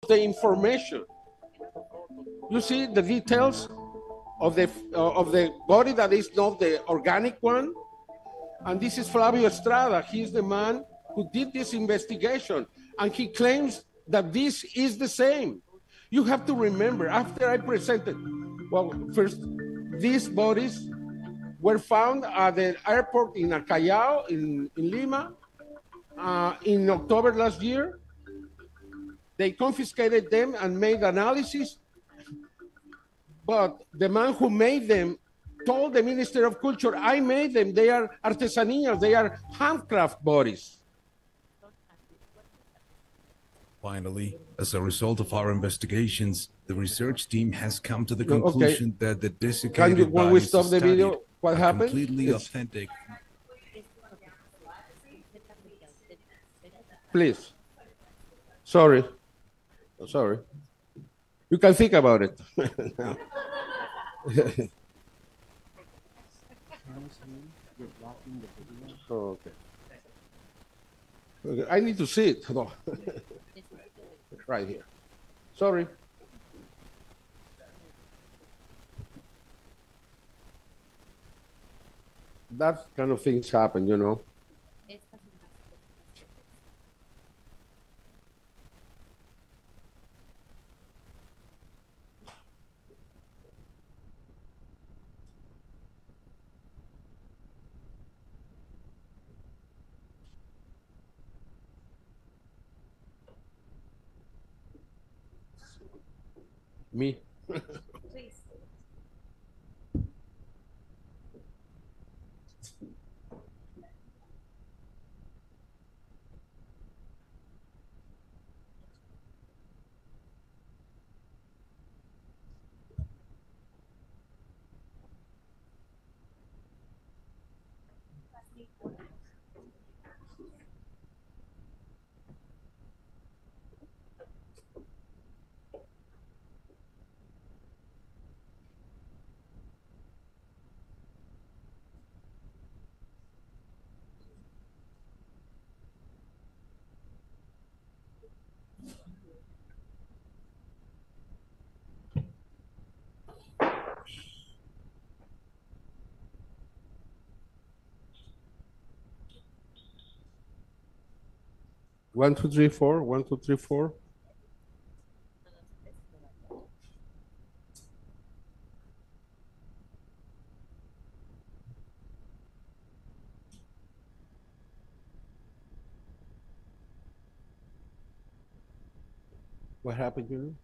the information. You see the details of the body that is not the organic one. And this is Flavio Estrada. He's the man who did this investigation. And he claims that this is the same. You have to remember, after I presented, well, first, these bodies were found at the airport in Callao, in Lima, in October last year. They confiscated them and made analysis. But the man who made them told the Minister of Culture, I made them. They are artesanías. They are handcraft bodies. Finally, as a result of our investigations, the research team has come to the conclusion that the desiccated when we bodies stop the video, what happened? Completely authentic. Please. Sorry. Sorry. You can think about it. Okay. I need to see it. No. Right here. Sorry. That kind of things happen, you know. Me. Please. One, two, three, four. 1, 2, 3, 4. What happened, you know?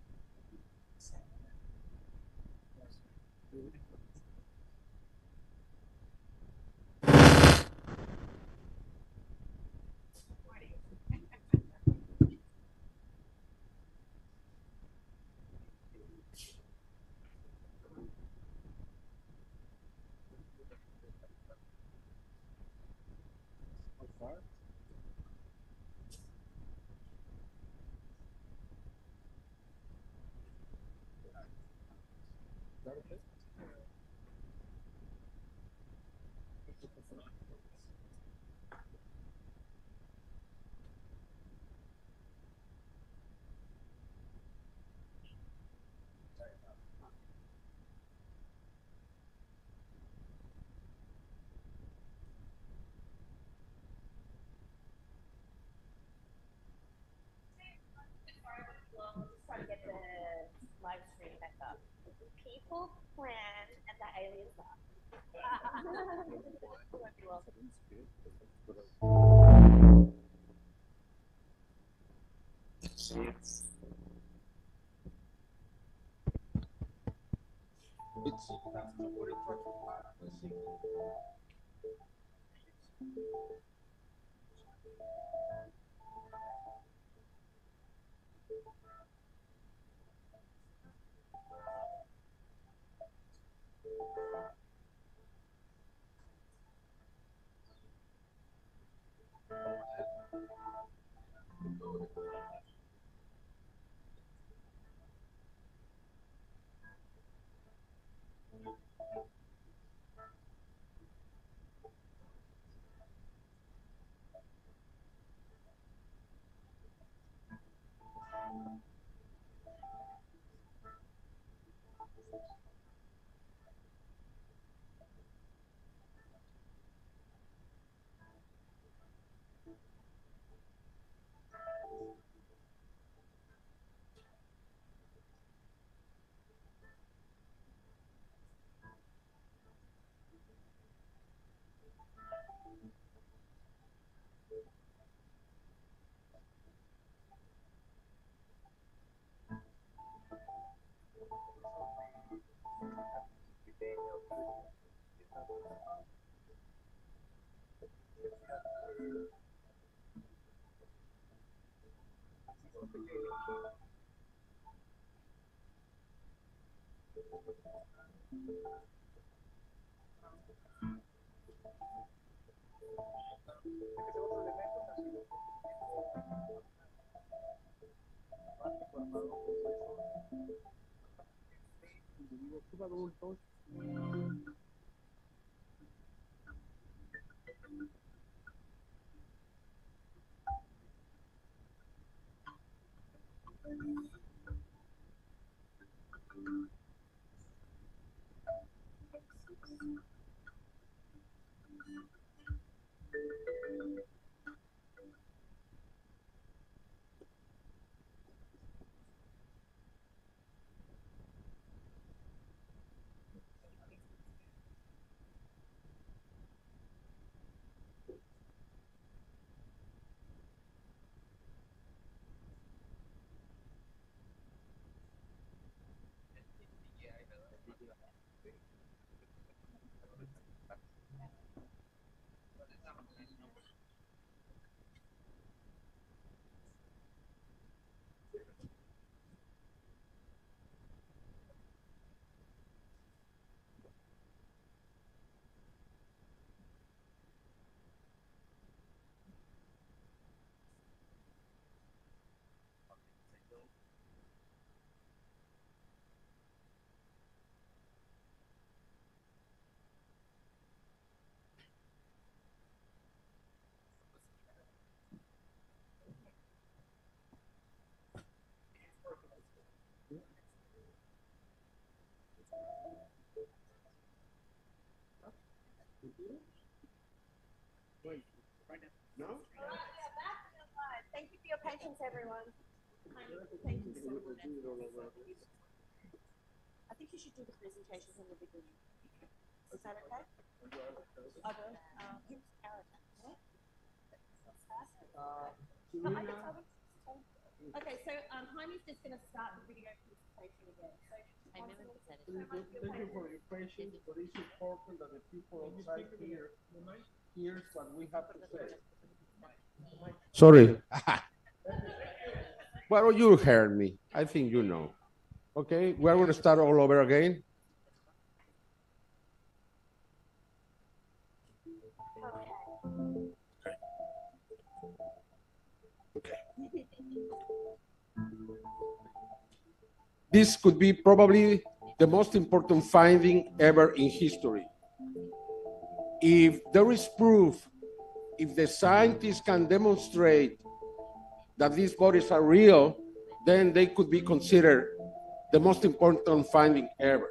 Try to get the live stream back up. People, plan, and the aliens up. Adultos. No? Thank you for your patience, everyone. Thank you so much. I think you should do the presentation from the beginning. Is that okay? I will. Who's Karen? Okay, so Jaime's just going to start the video presentation again. So, Thank you for your patience, but it's important that the people outside hears what we have to say. Sorry. Well, you heard me. I think you know. Okay, we're going to start all over again. This could be probably the most important finding ever in history. If there is proof, if the scientists can demonstrate that these bodies are real, then they could be considered the most important finding ever.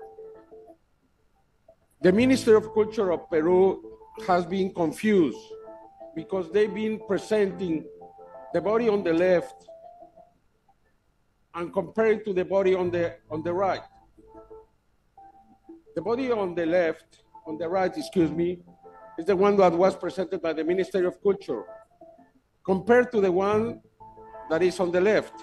The Ministry of Culture of Peru has been confused because they've been presenting the body on the left and comparing to the body on the right. The body on the left, on the right, excuse me, is the one that was presented by the Ministry of Culture, compared to the one that is on the left.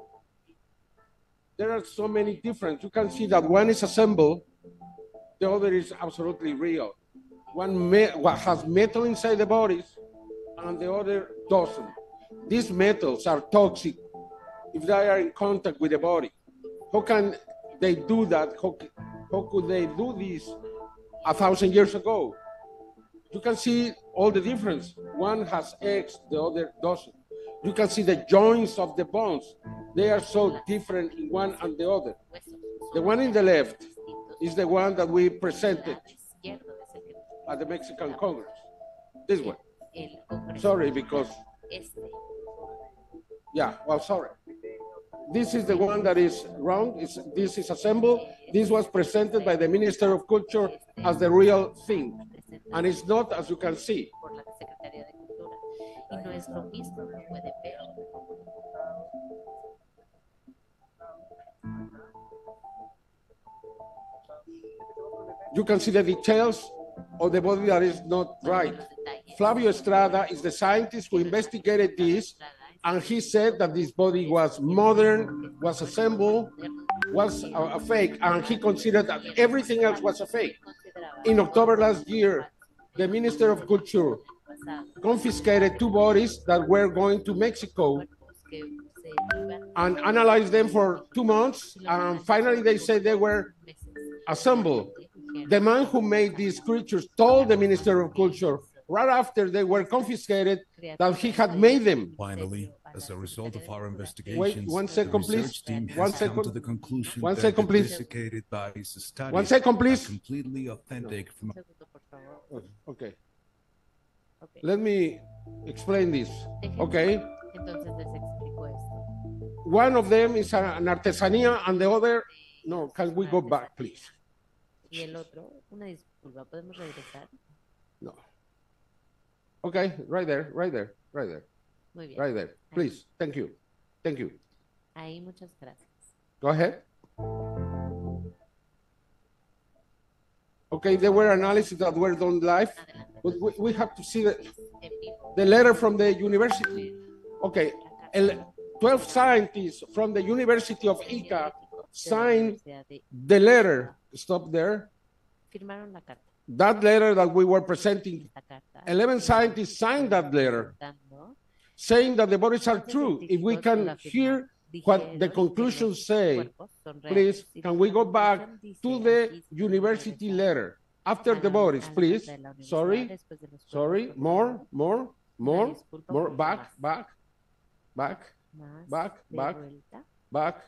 There are so many differences. You can see that one is assembled, the other is absolutely real. One has metal inside the bodies, and the other doesn't. These metals are toxic if they are in contact with the body. How can they do that? How could they do this 1,000 years ago? You can see all the difference. One has eggs, the other doesn't. You can see the joints of the bones. They are so different in one and the other. The one in the left is the one that we presented at the Mexican Congress. This one. Sorry, because... Yeah, well, sorry. This is the one that is wrong. This is assembled. This was presented by the Minister of Culture as the real thing. And it's not, as you can see. Por la Secretaría de Cultura. Y no es lo mismo, lo pueden ver. You can see the details of the body that is not right. Flavio Estrada is the scientist who investigated this, and he said that this body was modern, was assembled, was a fake, and he considered that everything else was a fake. In October last year, the Minister of Culture confiscated 2 bodies that were going to Mexico and analyzed them for 2 months, and finally they said they were assembled. The man who made these creatures told the Minister of Culture right after they were confiscated that he had made them. Finally, as a result of our investigations, wait, 1 second, the research please. team has 1 come second. to the conclusion 1 that second, the please. desiccated bodies studied 1 second, please. are completely authentic from Okay. Let me explain this. Okay. Entonces les explico esto. One of them is an artesanía, and the other, no, can we go back, please? Y el otro, una disculpa, ¿podemos regresar? No. Okay, right there, right there, right there, Muy bien. right there. Please, thank you. Thank you. Ahí, muchas gracias. Go ahead. Okay, there were analyses that were done live, but we have to see the letter from the university. Okay, 12 scientists from the University of Ica signed the letter. Stop there. Firmaron la carta. That letter that we were presenting, La carta. 11 scientists signed that letter, Dando, saying that the bodies are true. If we can hear what the conclusions say, please, can we go back to the university letter after the bodies, please? Sorry, sorry, more, back, back.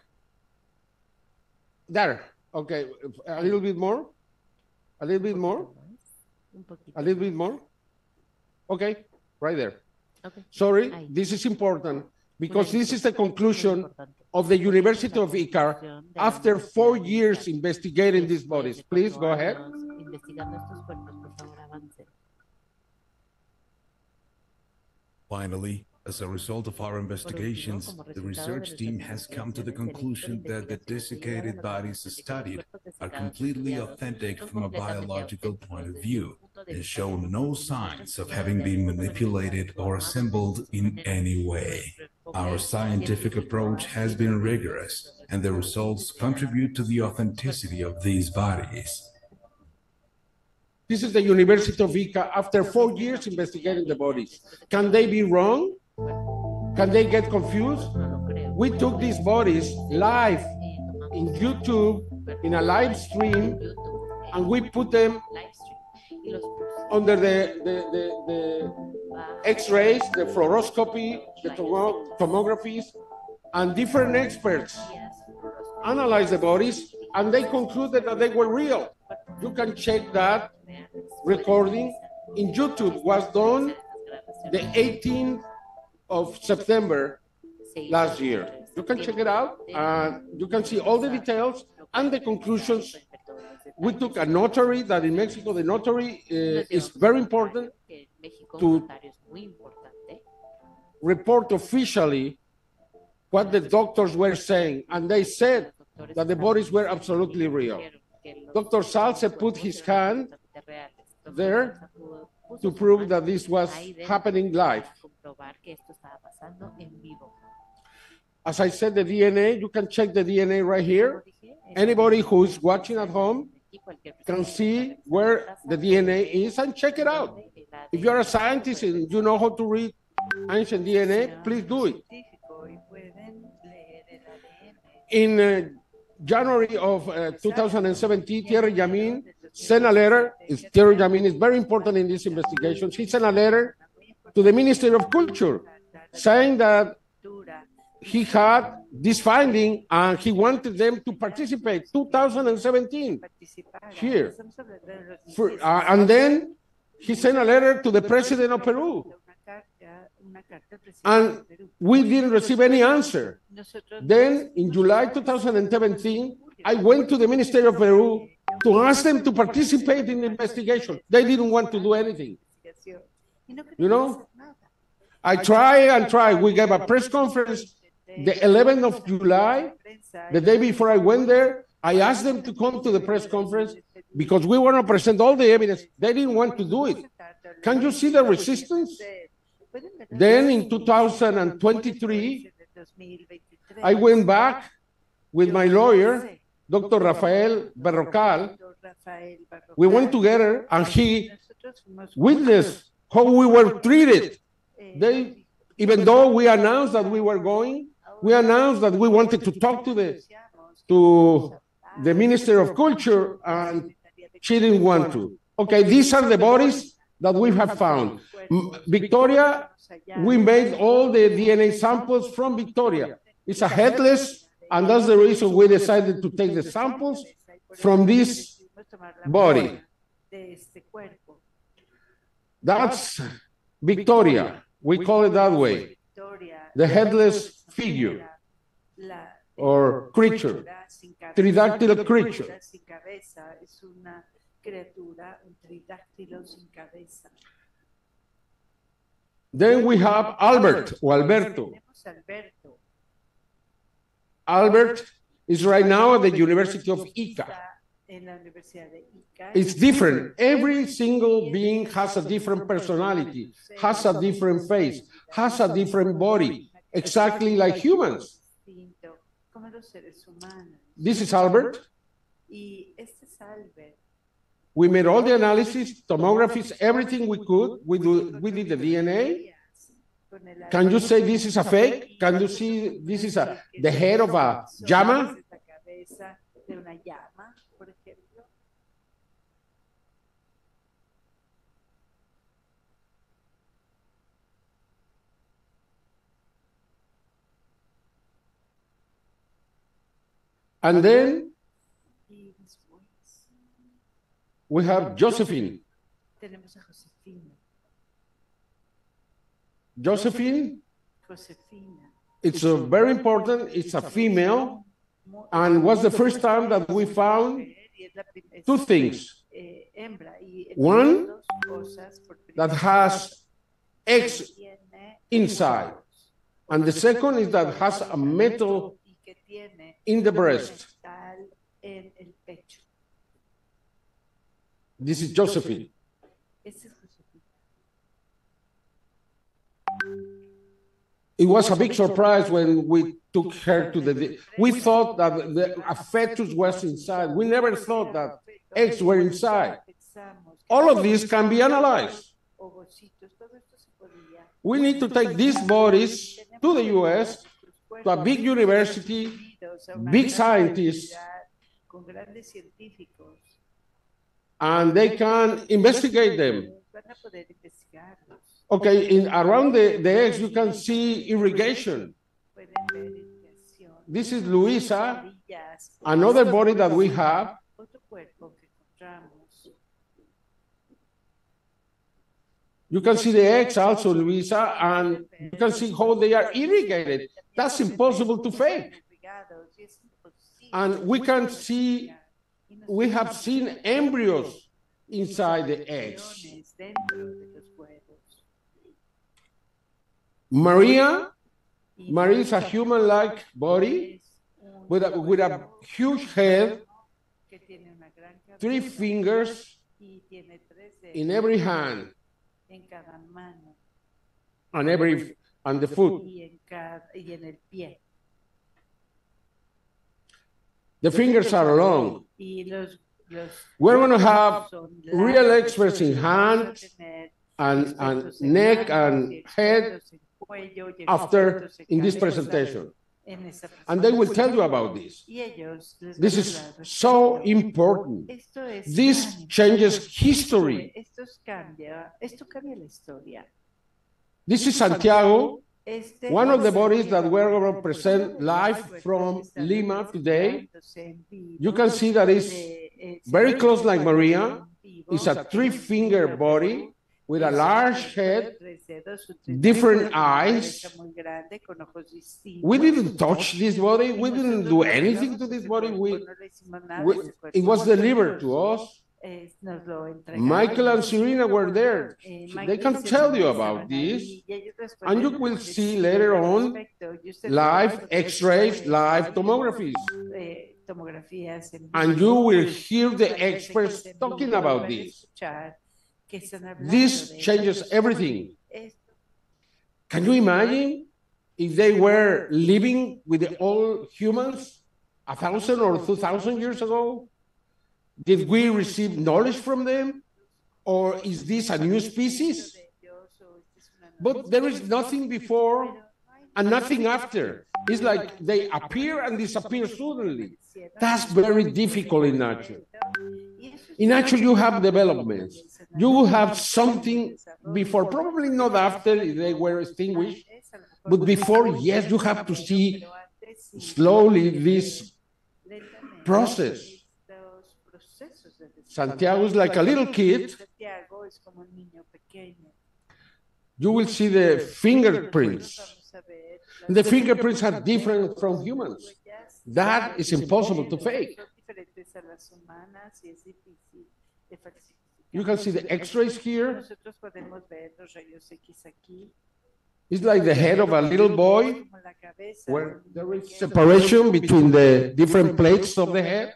There, okay, a little bit more, a little bit more, a little bit more. Okay, right there. Okay. Sorry, this is important because this is the conclusion of the University of Ica after 4 years investigating these bodies. Please go ahead. Investigando estos cuerpos, por favor, avance. Finally, as a result of our investigations, the research team has come to the conclusion that the desiccated bodies studied are completely authentic from a biological point of view and show no signs of having been manipulated or assembled in any way. Our scientific approach has been rigorous, and the results contribute to the authenticity of these bodies. This is the University of Ica after 4 years investigating the bodies. Can they be wrong? Can they get confused? We took these bodies live in YouTube, in a live stream, and we put them under the X-rays, the fluoroscopy, the tomographies, and different experts analyzed the bodies, and they concluded that they were real. You can check that recording in YouTube. Was done the 18th of September last year. You can check it out, and you can see all the details and the conclusions. We took a notary that in Mexico, the notary is very important to report officially what the doctors were saying, and they said that the bodies were absolutely real. Dr. Salce put his hand there to prove that this was happening live. As I said, the DNA, you can check the DNA right here. Anybody who's watching at home can see where the DNA is and check it out. If you're a scientist and you know how to read ancient DNA, please do it. In January of 2017, Thierry Yamin sent a letter. Thierry Yamin is very important in these investigations. He sent a letter to the Ministry of Culture saying that he had this finding and he wanted them to participate. 2017 here. And then he sent a letter to the president of Peru una carta al presidente and del Perú. we didn't receive any answer. Nosotros Then, in July 2017, I went to the Ministry of Peru to ask them to participate in the investigation. They didn't want to do anything. Y no You querían know? hacer nada. I tried and tried. We gave a press conference the 11th of July, the day before I went there. I asked them to come to the press conference because we want to present all the evidence. They didn't want to do it. Can you see the resistance? Then in 2023, I went back with my lawyer, Dr. Rafael Berrocal. We went together and he witnessed how we were treated. They, even though we announced that we were going, we announced that we wanted to talk to the Minister of Culture, and she didn't want to. Okay, these are the bodies that we have found. Victoria, we made all the DNA samples from Victoria. It's a headless, and that's the reason we decided to take the samples from this body. That's Victoria. We call it that way. The headless figure or creature, tridactyl creature. Then we have Albert or Alberto. Albert is right now at the University of Ica. It's different. Every single being has a different personality, has a different face, has a different body, exactly like humans. This is Albert. We made all the analysis, tomographies, everything we could. We did the DNA. Can you say this is a fake? Can you see this is the head of a llama? And then we have Josephine. Josephine, it's very important. It's a female, and was the first time that we found two things. One that has eggs inside, and the second is that has a metal in the breast. This is Josephine. It was a big surprise when we took her to we thought that a fetus was inside. We never thought that eggs were inside. All of these can be analyzed. We need to take these bodies to the US, to a big university, big scientists, and they can investigate them. Okay, around the eggs, you can see irrigation. This is Luisa, another body that we have. You can see the eggs also, Luisa, and you can see how they are irrigated. That's impossible to fake. And we can see, we have seen embryos inside the eggs. Maria is a human-like body with a huge head, 3 fingers in every hand, and the foot. The fingers are long. We're going to have real experts in hand and neck and head after in this presentation. And they will tell you about this. This is so important. This changes history. This is Santiago, one of the bodies that we're going to present live from Lima today. You can see that it's very close like Maria. It's a 3-finger body. with a large head, tres dedos, un triángulo, different con una eyes. cabeza muy grande, con ojos distintos. We didn't touch this body. We didn't do anything to this body. It was delivered to us. Nos lo entregaron. Michael and Serena were there. Michael They y can Serena tell you estaban about ahí, this. y ellos And you respondieron will con see decir later al on respecto. Y usted live verá X-rays, live después, tomographies. tomografías en And vivo, you will y hear the las veces experts en talking vivo, about van a this. escuchar que están hablando This de changes esto. everything. Esto Can you imagine if they were living with the old humans 1,000 or 2,000 years ago? Did we receive knowledge from them? Or is this a new species? But there is nothing before and nothing after. It's like they appear and disappear suddenly. That's very difficult in nature. In nature, you have developments. You will have something before, probably not after they were extinguished, but before, yes, you have to see slowly this process. Santiago is like a little kid. You will see the fingerprints. The fingerprints are different from humans. That is impossible to fake. You can see the X-rays here. It's like the head of a little boy, where there is separation between the different plates of the head.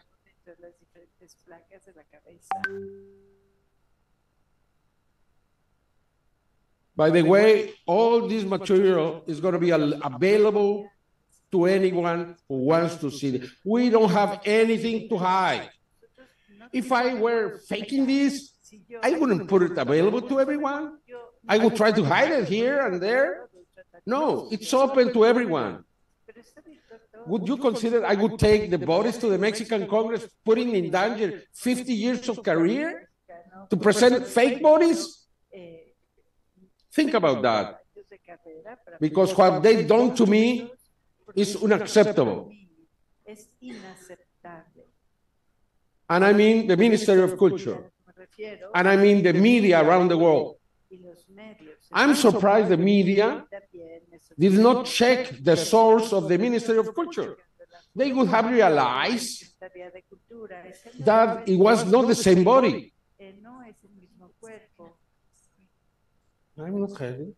By the way, all this material is going to be available to anyone who wants to see it. We don't have anything to hide. If I were faking this, I wouldn't put it available to everyone. I would try to hide it here and there. No, it's open to everyone. Would you consider I would take the bodies to the Mexican Congress, putting in danger 50 years of career to present fake bodies? Think about that. Because what they've done to me is unacceptable. And I mean the Ministry of Culture. And I mean the media around the world. I'm surprised the media did not check the source of the Ministry of Culture. They would have realized that it was not the same body. I'm not hiding.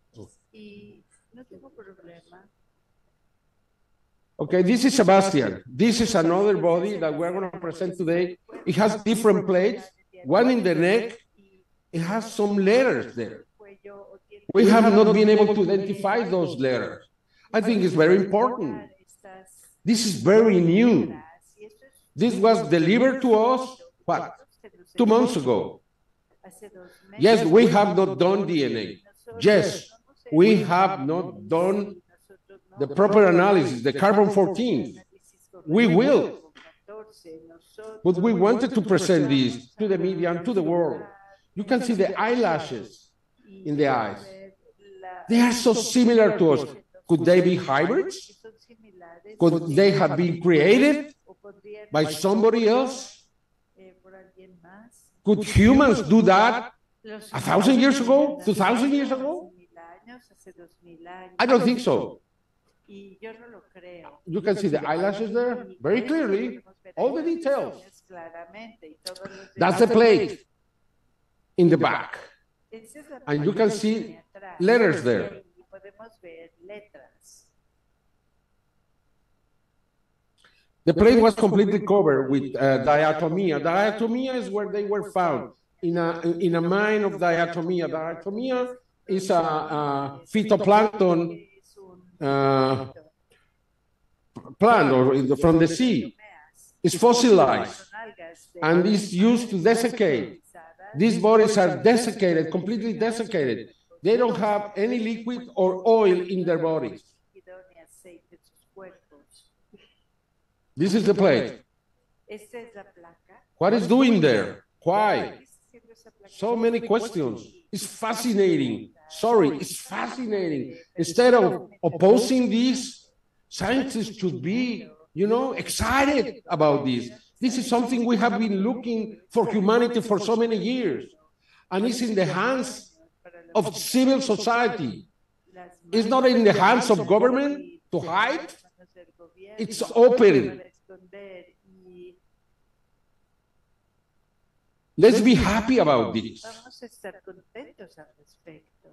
Okay, this is Sebastian. This is another body that we're going to present today. It has different plates, one in the neck. It has some letters there. We have not been able to identify those letters. I think it's very important. This is very new. This was delivered to us, what, 2 months ago. Yes, we have not done DNA. Yes, we have not done the proper analysis, the carbon-14. We will. But we wanted to present this to the media and to the world. You can see the eyelashes in the eyes. They are so similar to us. Could they be hybrids? Could they have been created by somebody else? Could humans do that 1,000 years ago, 2,000 years ago? I don't think so. You can see the eyelashes there very clearly, all the details. That's the plate in the back. And you can see letters there. The plate was completely covered with diatomea. Diatomea is where they were found, in a mine of diatomea. Diatomea is a phytoplankton plant or from the sea. It's fossilized and is used to desiccate. These bodies are desiccated, completely desiccated. They don't have any liquid or oil in their bodies. This is the plate. What is doing there? Why? So many questions. It's fascinating. Sorry, it's fascinating. Instead of opposing this, scientists should be, excited about this. This is something we have been looking for humanity for so many years. And it's in the hands of civil society. Las It's not in the hands of government to hide. It's open. Let's be happy about this. Vamos a estar contentos al respecto.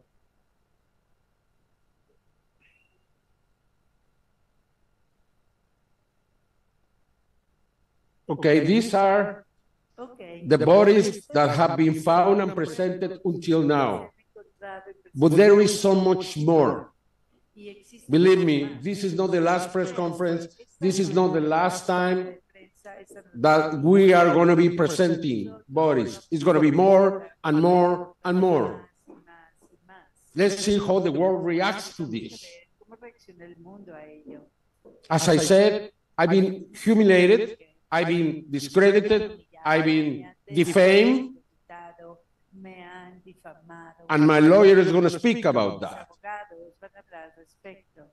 Okay, these are Okay. the bodies that have been found and presented until now. But there is so much more. Believe me, this is not the last press conference. This is not the last time that we are going to be presenting bodies. It's going to be more and more and more. Let's see how the world reacts to this. ¿Cómo reacciona el mundo a ello? As I said, I've been humiliated, I've been discredited, I've been defamed, Me han difamado. and my lawyer is going to speak about that. Abogados van a hablar al respecto.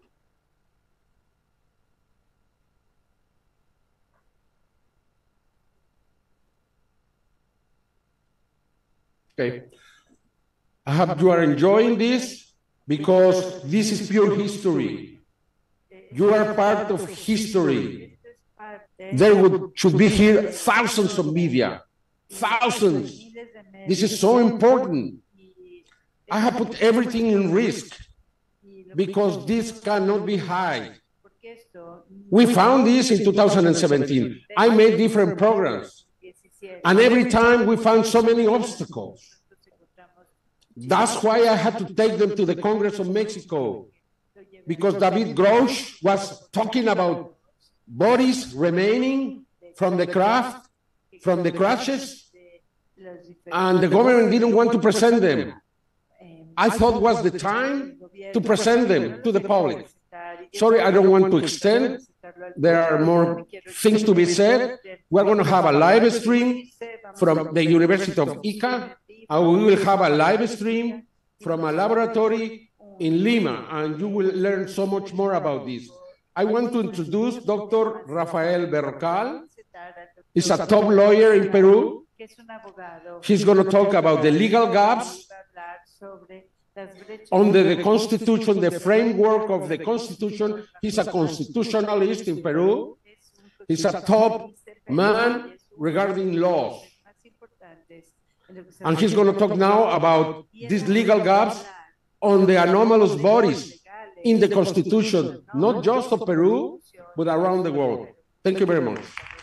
Okay. I hope you are enjoying this because this is pure history. You are part of history. Esto es parte There should be here thousands of media, thousands. miles de medios. This is so important. Y- I have put everything in risk y lo because this cannot be hid. porque esto We found this in 2017. I made different programs, 17, and every time we found so many obstacles. nosotros encontramos That's why I had to take them to the Congress of Mexico, because David Grosh was talking about bodies remaining from the craft, from the crashes, los diferentes, and the government didn't want to present them. I thought was the time to present them to the public. Sorry, I don't want to extend. There are more things to be said. We're going to have a live stream from the University of Ica, and we will have a live stream from a laboratory in Lima, and you will learn so much more about this. I want to introduce Dr. Rafael Berrocal. He's a top lawyer in Peru. que es un abogado. He's going to talk about the legal gaps Va a hablar sobre las brechas under the Constitution, the framework of the Constitution. He's a constitutionalist in Peru. He's a top man regarding laws. más importantes en lo que se And he's going to talk now about these legal gaps on the anomalous bodies in the Constitution, not just of Peru, but around the world. Thank you very much.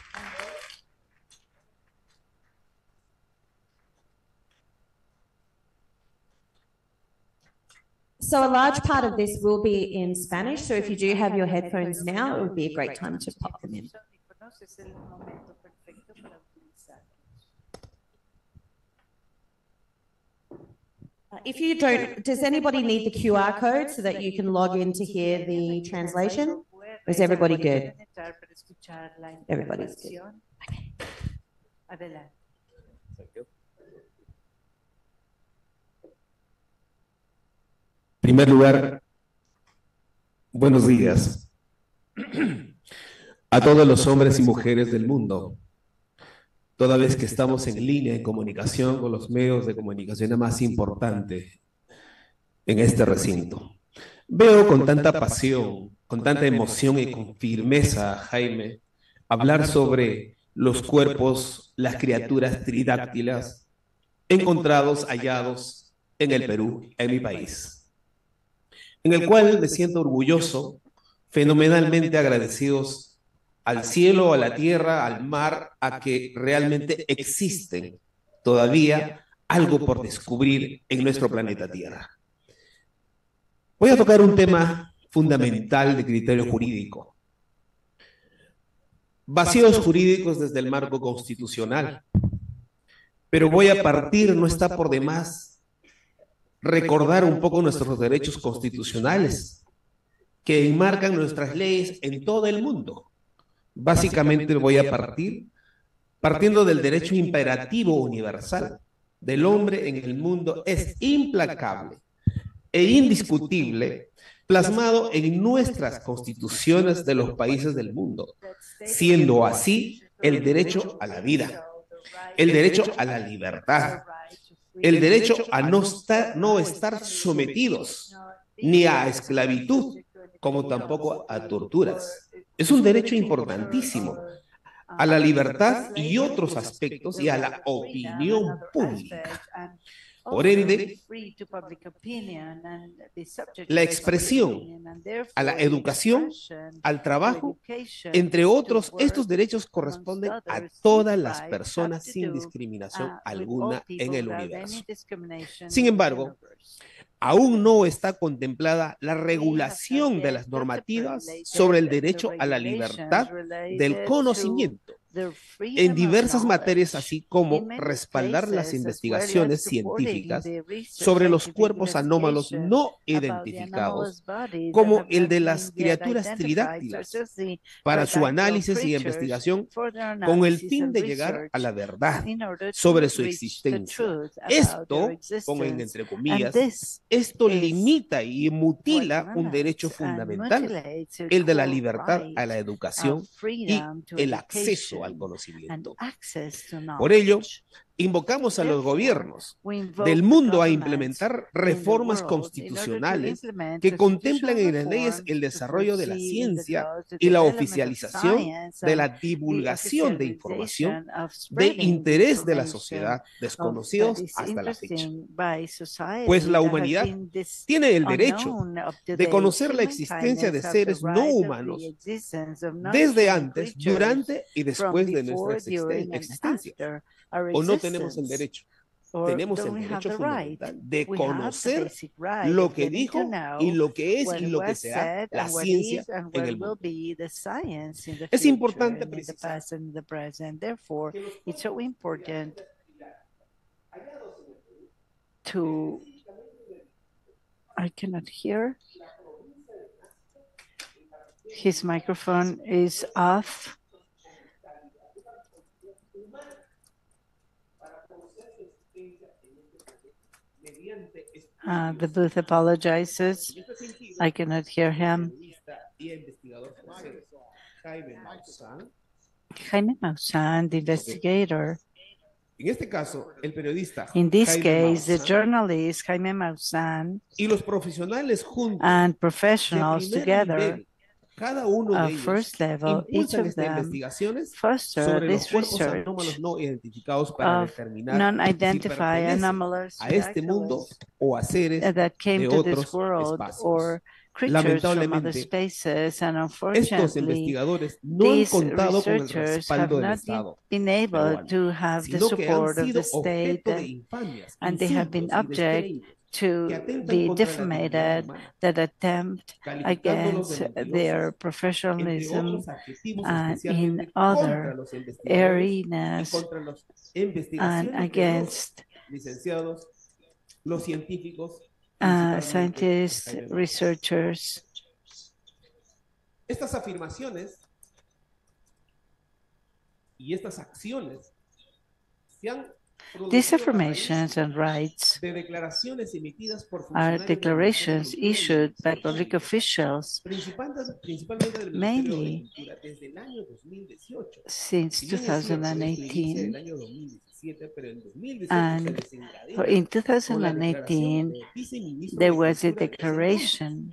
So a large part of this will be in Spanish, so if you do have your headphones now, it would be a great time to pop them in. audífonos, es el momento perfecto para utilizarlos. If you don't, does anybody need the QR code so that you can log in to hear the translation? Or is everybody good? Everybody's good. Adelante. En primer lugar, buenos días a todos los hombres y mujeres del mundo, toda vez que estamos en línea en comunicación con los medios de comunicación más importantes en este recinto. Veo con tanta pasión, con tanta emoción y con firmeza a Jaime hablar sobre los cuerpos, las criaturas tridáctilas encontrados, hallados en el Perú, en mi país, en el cual me siento orgulloso, fenomenalmente agradecidos al cielo, a la tierra, al mar, a que realmente existen todavía algo por descubrir en nuestro planeta Tierra. Voy a tocar un tema fundamental de criterio jurídico. Vacíos jurídicos desde el marco constitucional. Pero voy a partir, no está por demás, recordar un poco nuestros derechos constitucionales que enmarcan nuestras leyes en todo el mundo. Básicamente voy a partiendo del derecho imperativo universal del hombre en el mundo, es implacable e indiscutible, plasmado en nuestras constituciones de los países del mundo, siendo así el derecho a la vida, el derecho a la libertad, el derecho a no estar sometidos ni a esclavitud, como tampoco a torturas. Es un derecho importantísimo a la libertad y otros aspectos y a la opinión pública. Por ende, la expresión, a la educación, al trabajo, entre otros, estos derechos corresponden a todas las personas sin discriminación alguna en el universo. Sin embargo, aún no está contemplada la regulación de las normativas sobre el derecho a la libertad del conocimiento en diversas materias, así como respaldar las investigaciones científicas sobre los cuerpos anómalos no identificados, como el de las criaturas tridáctilas, para su análisis y investigación con el fin de llegar a la verdad sobre su existencia. Esto, pongan entre comillas, esto limita y mutila un derecho fundamental, el de la libertad a la educación y el acceso al conocimiento. Por ello, invocamos a los gobiernos del mundo a implementar reformas constitucionales que contemplen en las leyes el desarrollo de la ciencia y la oficialización de la divulgación de información de interés de la sociedad desconocidos hasta la fecha. Pues la humanidad tiene el derecho de conocer la existencia de seres no humanos desde antes, durante y después de nuestra existencia. ¿O no tenemos el derecho? Tenemos el derecho fundamental de conocer lo que dijo y lo que es y lo que será la ciencia en el mundo. Es importante precisar I cannot hear. His microphone is off. The booth apologizes. I cannot hear him. Jaime Maussan, the investigator. En este caso, el periodista In this Jaime case, the Maussan journalist Jaime Maussan y los profesionales juntos and de professionals primer together nivel, cada uno de ellos first level, each impulsan of estas them investigaciones foster sobre los this cuerpos research anómalos no identificados para of determinar si non-identified pertenecen anomalous a este mundo o a seres that came de to otros this world espacios. or creatures from other Lamentablemente, spaces, and estos unfortunately, investigadores no han these contado con el researchers have respaldo del not Estado been able peruano, to have the sino que han support of sido the state, objeto de infamias, and they have been insultos y object descréditos to que atentan be contra la dignidad defamated, humana, that attempt calificándolos de against their mentirosos, entre professionalism otros adjetivos and especialmente in contra other los investigadores y arenas contra los and investigaciones de los against licenciados, los científicos, principalmente scientists, Jaime Maussan. researchers. Estas afirmaciones y estas acciones se han These producido a raíz affirmations and rights de declaraciones emitidas por are funcionarios del declarations Ministerio de issued by Cultura y public officials principalmente del Ministerio de mainly Cultura desde el año 2018. since Si bien es cierto, esto inicia en el 2018. año 2017, pero en 2018 And se desencadena in con la declaración 2018, del viceministro there de was a Cultura de ese entonces, declaration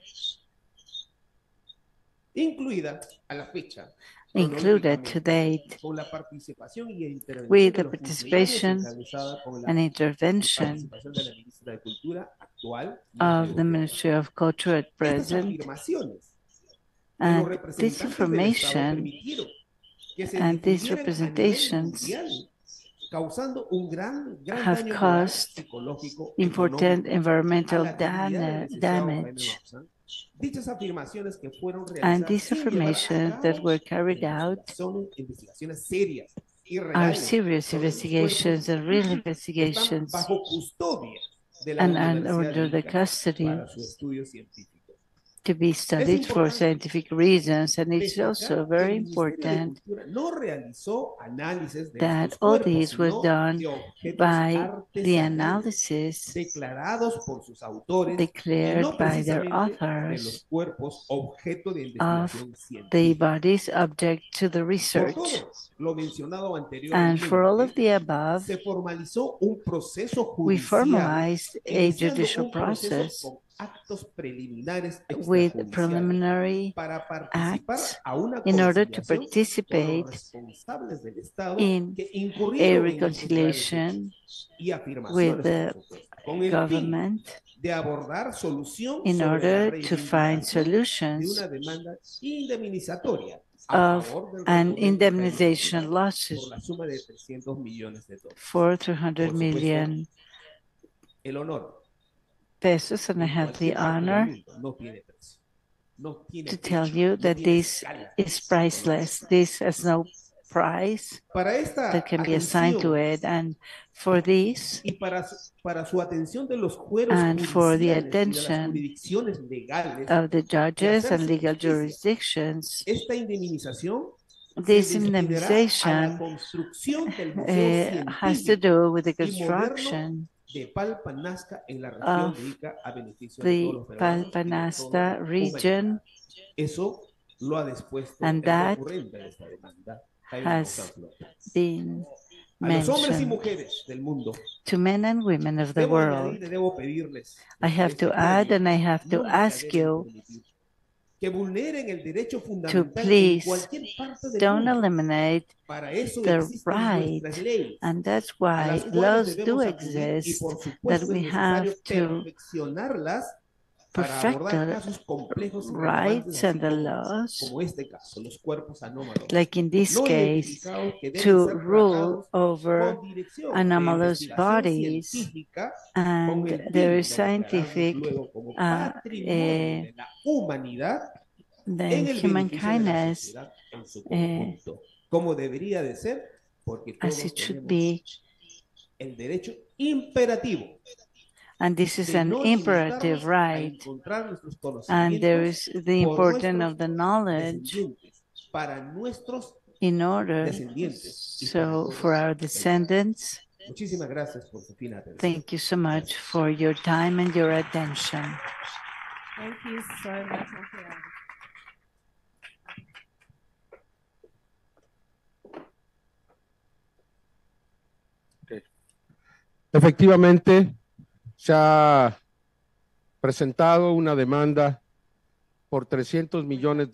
incluida a la fecha, included to date con la participación y intervención with de the los participation funcionarios encabezada con la and intervention participación de la ministra de Cultura actual. of the Ministry of Culture at Estas present. afirmaciones de los And this representantes del Estado information permitieron que se and these difundieran a nivel representations mundial, causando un gran have daño moral, caused psicológico, important económico a environmental la dignidad del licenciado Jaime damage. Maussan. Dichas afirmaciones que fueron And realizadas these sin llevar a affirmations cabo that were carried out investigaciones serias y are reales serious sobre los investigations and real cuerpos que están investigations bajo custodia de la and Universidad under de the Ica custody para su estudio científico. to be studied for importante scientific reasons, and it's destacar also que very el Ministerio de important Cultura no realizó análisis de that estos all cuerpos, these was sino done de objetos by the artesanales analysis declarados por sus autores y declared no by their precisamente de los authors cuerpos objeto de of investigación the científica. bodies object to the Por research. todo lo mencionado And for all of anteriormente, the above, se formalizó un proceso we judicial formalized a iniciando judicial un proceso process con actos preliminares with extrajudiciales preliminary para participar acts a una in order to conciliación con los participate responsables del Estado in que a incurrieron en estos graves reconciliation hechos y with afirmaciones, the por supuesto, con el fin government de abordar solución in sobre la order to find reivindicación de solutions una demanda indemnizatoria a of favor del an gobierno indemnization por lawsuit la suma de $300 millones. for Por 300 supuesto, million el honor pesos, and I en have the cualquier parte del honor mundo no tiene precio, no tiene to tell techo, you no that tiene this escala is priceless. This has no price Para esta that can be assigned to atención it, and for this y para su atención de los fueros and for the judiciales y de las attention jurisdicciones legales of the de judges hacerse and legal justicia, jurisdictions, esta indemnización this se destinará a la indemnization construcción del Museo has to Científico do with the y Moderno construction de Palpa Nazca en la región of de Ica a beneficio de the todos los peruanos y de toda Palpanasta la region, humanidad. Eso lo ha dispuesto and el that recurrente de esta demanda, Jaime has Maussan Flores. been A los hombres y mentioned. mujeres del mundo, To men and women of the debo world, añadir y debo pedirles I have desde to este add premio, and I have to nunca ask deben you permitir que vulneren el derecho to fundamental en please cualquier parte del don't mundo. eliminate Para eso the existen right, nuestras leyes, and that's a why las cuales laws do debemos acudir y exist por that supuesto we es have necesario to perfeccionarlas para perfect abordar the casos complejos y relevantes rights así and the como, laws, como este caso, los cuerpos anómalos like in this no case, identificados que deben to ser rule tratados over con dirección de anomalous investigación bodies, científica con and el there fin is de declararlos scientific luego como uh, patrimonio de la humanidad then en el human beneficio de la kindness sociedad en su conjunto, como debería de ser, porque as todos it should tenemos be, el derecho imperativo and this is de an no imperative limitarnos a right, encontrar nuestros and there conocimientos is the por importance nuestros of the knowledge descendientes, para nuestros in order, descendientes y para so todos for our el mundo. descendants. Muchísimas gracias por su fina atención. Thank you so much for your time and your attention. Thank you so much, Julián. Efectivamente, se ha presentado una demanda por $300 millones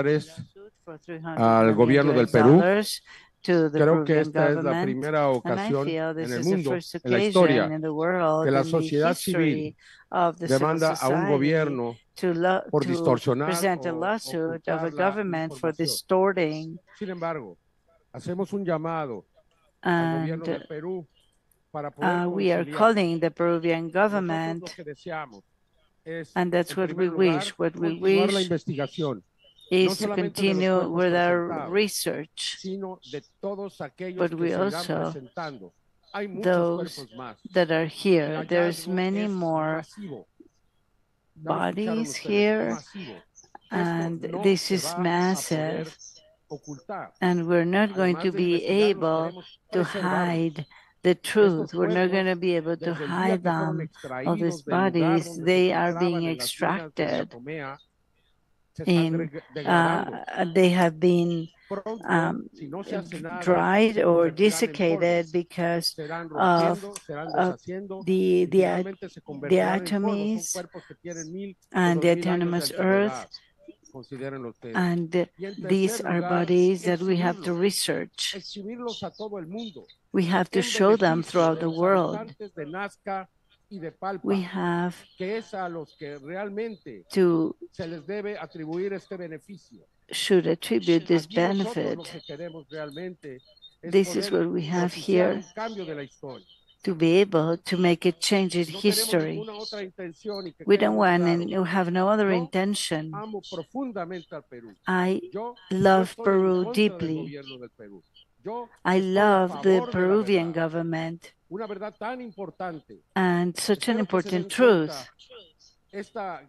al gobierno del Perú. Creo que esta es la primera ocasión en el mundo, en la historia, que la sociedad civil demanda a un gobierno por distorsionar present a o lawsuit of a ocultar la government for información. distorting, Sin embargo, hacemos un llamado al gobierno and del Perú para poder we are conciliar. calling the Peruvian Nosotros government, lo que deseamos es, and that's en what we primer lugar, wish. What we continuar la wish investigación, is no to solamente de los continue cuerpos with our presentados, research, sino de todos aquellos but que we se irán also presentando. Hay muchos those cuerpos más. that are El here. There's hallazgo many es more masivo. Ya lo escucharon bodies ustedes, here, masivo. and Esto no this se is va a poder massive, ocultar. and we're not going Además to de be investigarlos, able queremos to preservarlos. hide the truth. Estos We're not going to cuerpos, be able to desde el día hide que fueron them. All these extraídos del lugar bodies, donde se they are encontraban being en las minas de extracted Chacomea, se están degradando. they have been Pronto, si no se hace nada, dried se or convertirán en desiccated polvo. because Serán of rompiendo, serán deshaciendo, the y finalmente se convertirán en polvo. Son atomies cuerpos que tienen 1000 o and the 2000 años de autonomous earth, antigüedad. Considérenlo ustedes. and Y en these tercer are lugar, bodies that we have to exhibirlos. research. Exhibirlos a todo el mundo. We have to En show them beneficio throughout de the los world. habitantes de Nazca y de Palpa, We have que es a los que realmente to se les debe atribuir este beneficio. should attribute this Aquí nosotros lo benefit. que queremos realmente es This is poder what we have propiciar here, un cambio de la historia. to be able to make a change in No tenemos history. ninguna otra intención y que We quede don't muy want claro. and you have no other Yo intention. amo profundamente al Perú. I Yo love estoy en Peru contra del deeply. gobierno del Perú. Yo I estoy a love the favor de la Peruvian verdad. government Una verdad tan importante. and such an Espero que se den important truth. cuenta esta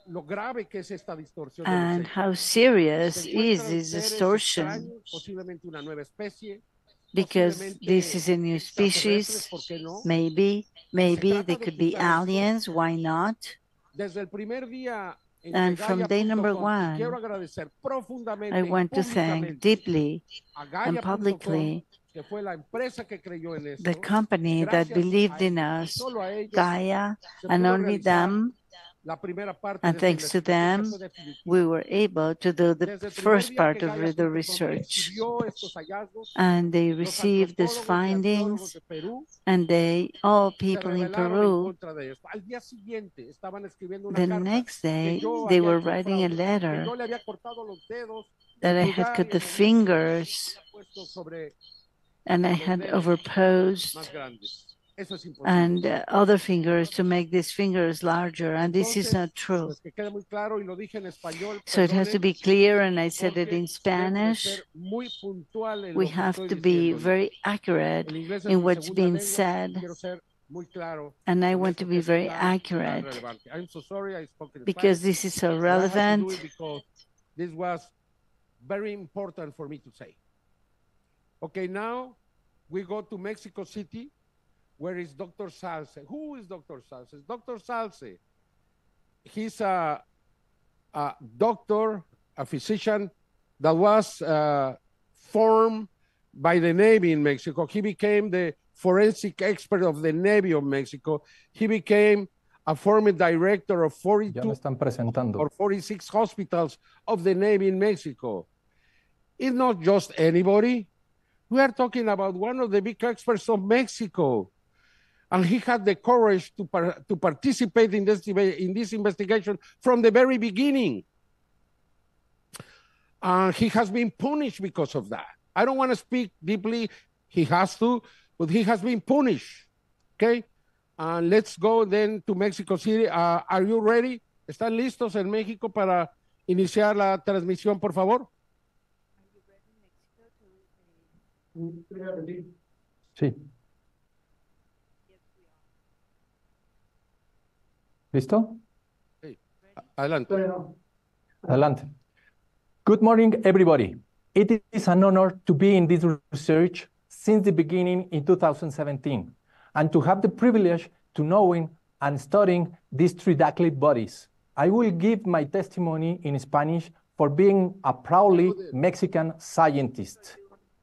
lo grave que es esta distorsión de los and hechos. how serious Se is encuentran this seres distortion, extraños, posiblemente una nueva especie, because posiblemente this is a new extraterrestres, species. ¿por qué no? Maybe trata they de could be ocultar esto. aliens, why not? Desde el primer día en And from day number Gaia.com, y quiero one, agradecer profundamente I y want to thank públicamente deeply a and Gaia.com, publicly que fue la empresa que creyó en esto. the company that Gracias believed a in ellos, y us, solo a ellos, Gaia, se and pudo only realizar them, la primera parte and de esta thanks to investigación, que them, fue definitiva. we were able to do the Desde el primer first día part que of the Gaia.com research. recibió estos hallazgos, And they los received these antropólogos y arqueólogos findings, de Perú and all se people in rebelaron en Peru, contra de esto. Al día siguiente estaban escribiendo una the carta next que day, yo they había were hecho un writing a fraude, que letter yo le había cortado los dedos, that I el had pulgar cut y the el meñique, fingers, había puesto sobre and I los had dedos overposed más grandes. Eso es imposible. and other fingers to make these fingers larger, and this is Entonces, not true. pues que quede muy claro, y lo dije en español, So it has to perdonen, be clear, and I said it porque in debo de Spanish. ser muy puntual en We lo que have estoy to be diciendo, ¿no? very accurate El inglés es in mi what's segunda being lengua, said, quiero ser muy claro and I con want to esto be que es very tan accurate relevante. I'm so sorry I spoke in because Spanish, this is so but I had to do relevant. it because this was very important for me to say. Okay, now we go to Mexico City. Where is Dr. Salce? Who is Dr. Salce? Dr. Salce, he's a doctor, a physician that was formed by the Navy in Mexico. He became the forensic expert of the Navy of Mexico. He became a former director of 42 or 46 hospitals of the Navy in Mexico. It's not just anybody. We are talking about one of the big experts of Mexico. And he had the courage to participate in this investigation from the very beginning. He has been punished because of that. I don't want to speak deeply. He has to, but he has been punished. Okay? Let's go then to Mexico City. Are you ready? ¿Están listos en México para iniciar la transmisión, por favor? Sí. ¿Listo? Sí. Adelante. Adelante. Good morning, everybody. It is an honor to be in this research since the beginning in 2017 and to have the privilege to knowing and studying these three daclyd bodies. I will give my testimony in Spanish for being a proudly Mexican scientist.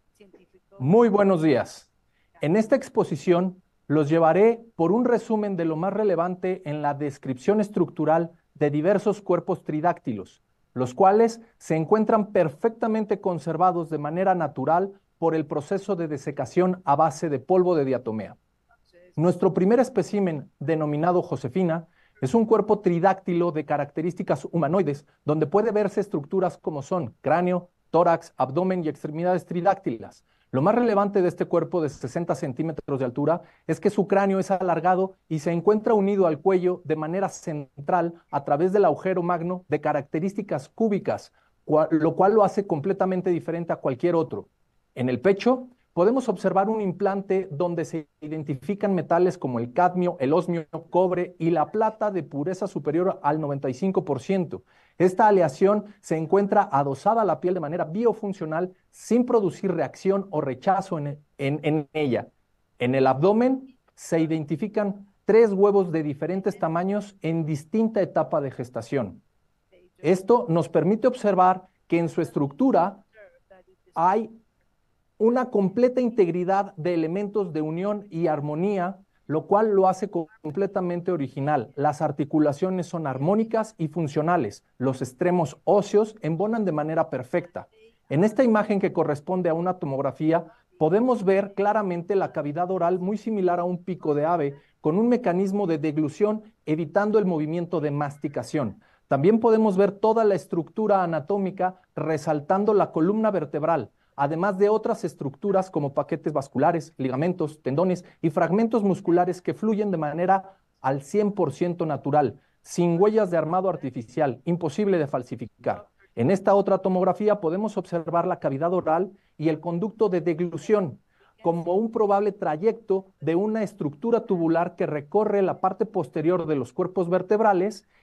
Muy buenos días. En esta exposición los llevaré por un resumen de lo más relevante en la descripción estructural de diversos cuerpos tridáctilos, los cuales se encuentran perfectamente conservados de manera natural por el proceso de desecación a base de polvo de diatomea. Nuestro primer espécimen, denominado Josefina, es un cuerpo tridáctilo de características humanoides, donde puede verse estructuras como son cráneo, tórax, abdomen y extremidades tridáctilas. Lo más relevante de este cuerpo de 60 centímetros de altura es que su cráneo es alargado y se encuentra unido al cuello de manera central a través del agujero magno de características cúbicas, lo cual lo hace completamente diferente a cualquier otro. En el pecho podemos observar un implante donde se identifican metales como el cadmio, el osmio, cobre y la plata de pureza superior al 95%. Esta aleación se encuentra adosada a la piel de manera biofuncional sin producir reacción o rechazo en ella. En el abdomen se identifican 3 huevos de diferentes tamaños en distinta etapa de gestación. Esto nos permite observar que en su estructura hay una completa integridad de elementos de unión y armonía, lo cual lo hace completamente original. Las articulaciones son armónicas y funcionales. Los extremos óseos embonan de manera perfecta. En esta imagen que corresponde a una tomografía, podemos ver claramente la cavidad oral muy similar a un pico de ave, con un mecanismo de deglución evitando el movimiento de masticación. También podemos ver toda la estructura anatómica resaltando la columna vertebral, además de otras estructuras como paquetes vasculares, ligamentos, tendones y fragmentos musculares que fluyen de manera al 100% natural, sin huellas de armado artificial, imposible de falsificar. En esta otra tomografía podemos observar la cavidad oral y el conducto de deglución como un probable trayecto de una estructura tubular que recorre la parte posterior de los cuerpos vertebrales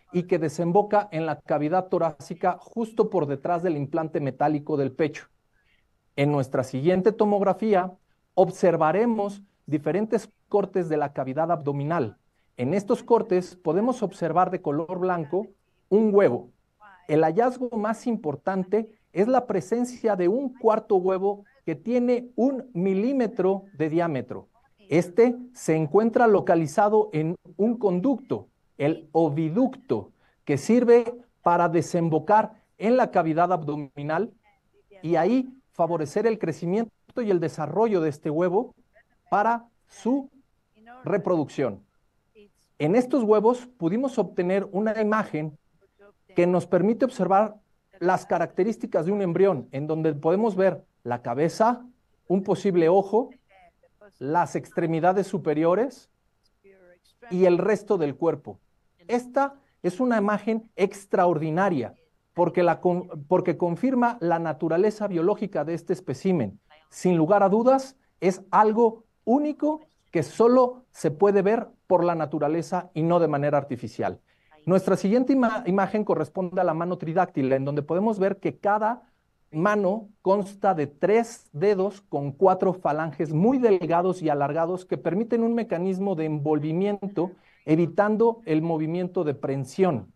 y que desemboca en la cavidad torácica justo por detrás del implante metálico del pecho. En nuestra siguiente tomografía observaremos diferentes cortes de la cavidad abdominal. En estos cortes podemos observar de color blanco un huevo. El hallazgo más importante es la presencia de un cuarto huevo que tiene 1 milímetro de diámetro. Este se encuentra localizado en un conducto, el oviducto, que sirve para desembocar en la cavidad abdominal y ahí favorecer el crecimiento y el desarrollo de este huevo para su reproducción. En estos huevos pudimos obtener una imagen que nos permite observar las características de un embrión, en donde podemos ver la cabeza, un posible ojo, las extremidades superiores y el resto del cuerpo. Esta es una imagen extraordinaria porque confirma la naturaleza biológica de este espécimen. Sin lugar a dudas, es algo único que solo se puede ver por la naturaleza y no de manera artificial. Nuestra siguiente imagen corresponde a la mano tridáctila, en donde podemos ver que cada mano consta de 3 dedos con 4 falanges muy delgados y alargados que permiten un mecanismo de envolvimiento, evitando el movimiento de prensión.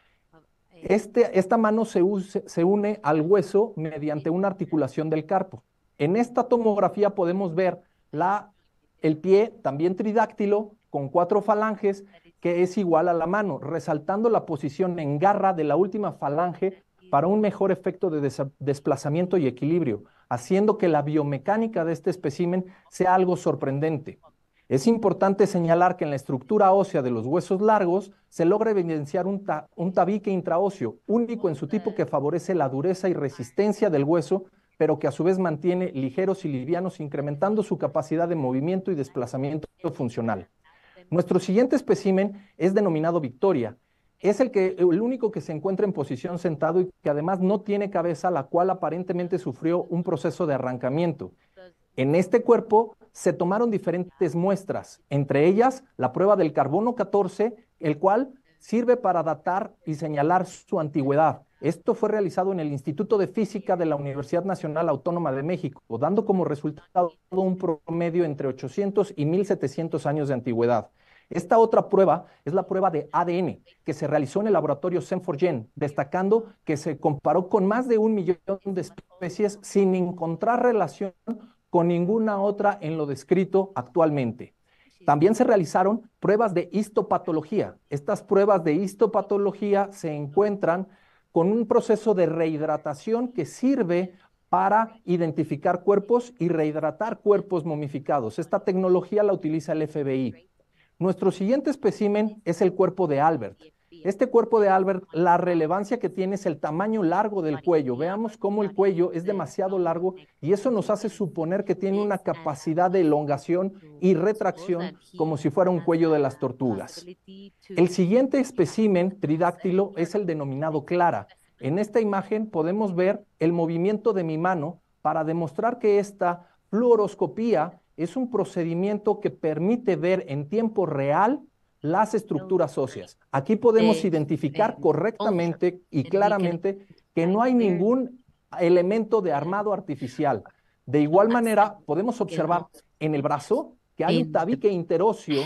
Esta mano se une al hueso mediante una articulación del carpo. En esta tomografía podemos ver el pie también tridáctilo con 4 falanges que es igual a la mano, resaltando la posición en garra de la última falange para un mejor efecto de desplazamiento y equilibrio, haciendo que la biomecánica de este espécimen sea algo sorprendente. Es importante señalar que en la estructura ósea de los huesos largos se logra evidenciar un tabique intraóseo, único en su tipo, que favorece la dureza y resistencia del hueso, pero que a su vez mantiene ligeros y livianos, incrementando su capacidad de movimiento y desplazamiento funcional. Nuestro siguiente espécimen es denominado Victoria. Es el único que se encuentra en posición sentado y que además no tiene cabeza, la cual aparentemente sufrió un proceso de arrancamiento. En este cuerpo se tomaron diferentes muestras, entre ellas la prueba del carbono 14, el cual sirve para datar y señalar su antigüedad. Esto fue realizado en el Instituto de Física de la Universidad Nacional Autónoma de México, dando como resultado un promedio entre 800 y 1700 años de antigüedad. Esta otra prueba es la prueba de ADN, que se realizó en el laboratorio Sen4Gen, destacando que se comparó con más de 1 millón de especies sin encontrar relación con ninguna otra en lo descrito actualmente. También se realizaron pruebas de histopatología. Estas pruebas de histopatología se encuentran con un proceso de rehidratación que sirve para identificar cuerpos y rehidratar cuerpos momificados. Esta tecnología la utiliza el FBI. Nuestro siguiente espécimen es el cuerpo de Albert. Este cuerpo de Albert, la relevancia que tiene es el tamaño largo del cuello. Veamos cómo el cuello es demasiado largo y eso nos hace suponer que tiene una capacidad de elongación y retracción como si fuera un cuello de las tortugas. El siguiente espécimen tridáctilo es el denominado Clara. En esta imagen podemos ver el movimiento de mi mano para demostrar que esta fluoroscopía es un procedimiento que permite ver en tiempo real las estructuras óseas. Aquí podemos identificar correctamente y claramente que no hay ningún elemento de armado artificial. De igual manera, podemos observar en el brazo que hay un tabique interóseo,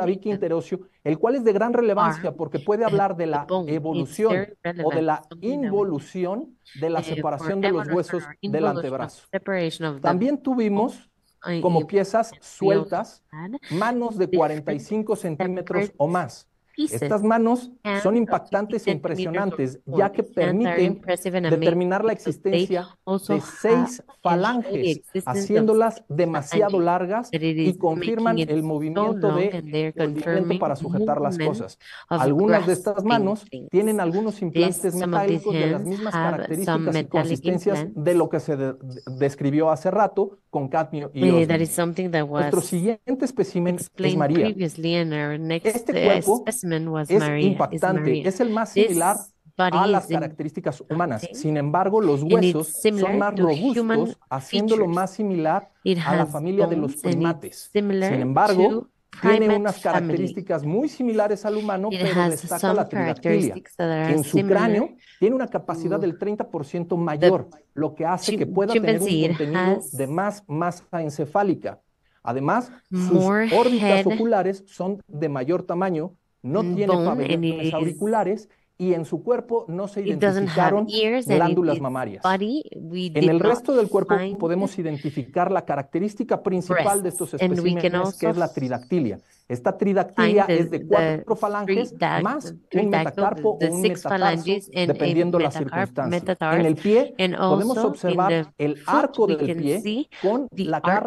el cual es de gran relevancia porque puede hablar de la evolución o de la involución de la separación de los huesos del antebrazo. También tuvimos como piezas sueltas, manos de 45 centímetros o más. Estas manos son impactantes e impresionantes, ya que permiten determinar la existencia de 6 falanges, haciéndolas demasiado largas y confirman el movimiento para sujetar las cosas. Algunas de estas manos tienen algunos implantes metálicos de las mismas características y consistencias de lo que se describió hace rato con cadmio y osmio. Nuestro siguiente espécimen es María. Este cuerpo es impactante, es el más similar a las características humanas. Sin embargo, los huesos son más robustos, haciéndolo más similar a la familia de los primates. Sin embargo, Tiene primate unas family. características muy similares al humano, It pero has destaca some la tridactilia. characteristics that are En su similar. cráneo tiene una capacidad del 30% mayor, lo que hace que pueda tener un chimpanzee, it contenido has de más masa encefálica. Además, sus more órbitas head oculares son de mayor tamaño, no tiene bone, and pabellones it auriculares y en su cuerpo no se it doesn't have identificaron ears, and glándulas its mamarias. body, we En did el not resto del cuerpo find podemos identificar la característica principal de estos breasts, and we can especímenes, que es la also tridactilia. Esta tridactilia find es de 4 falanges más un metacarpo o the un 6 metatarso, phalanges and a dependiendo la metacarp, circunstancia. En metatarsus, el pie and podemos also in observar the el foot arco we del can pie see con the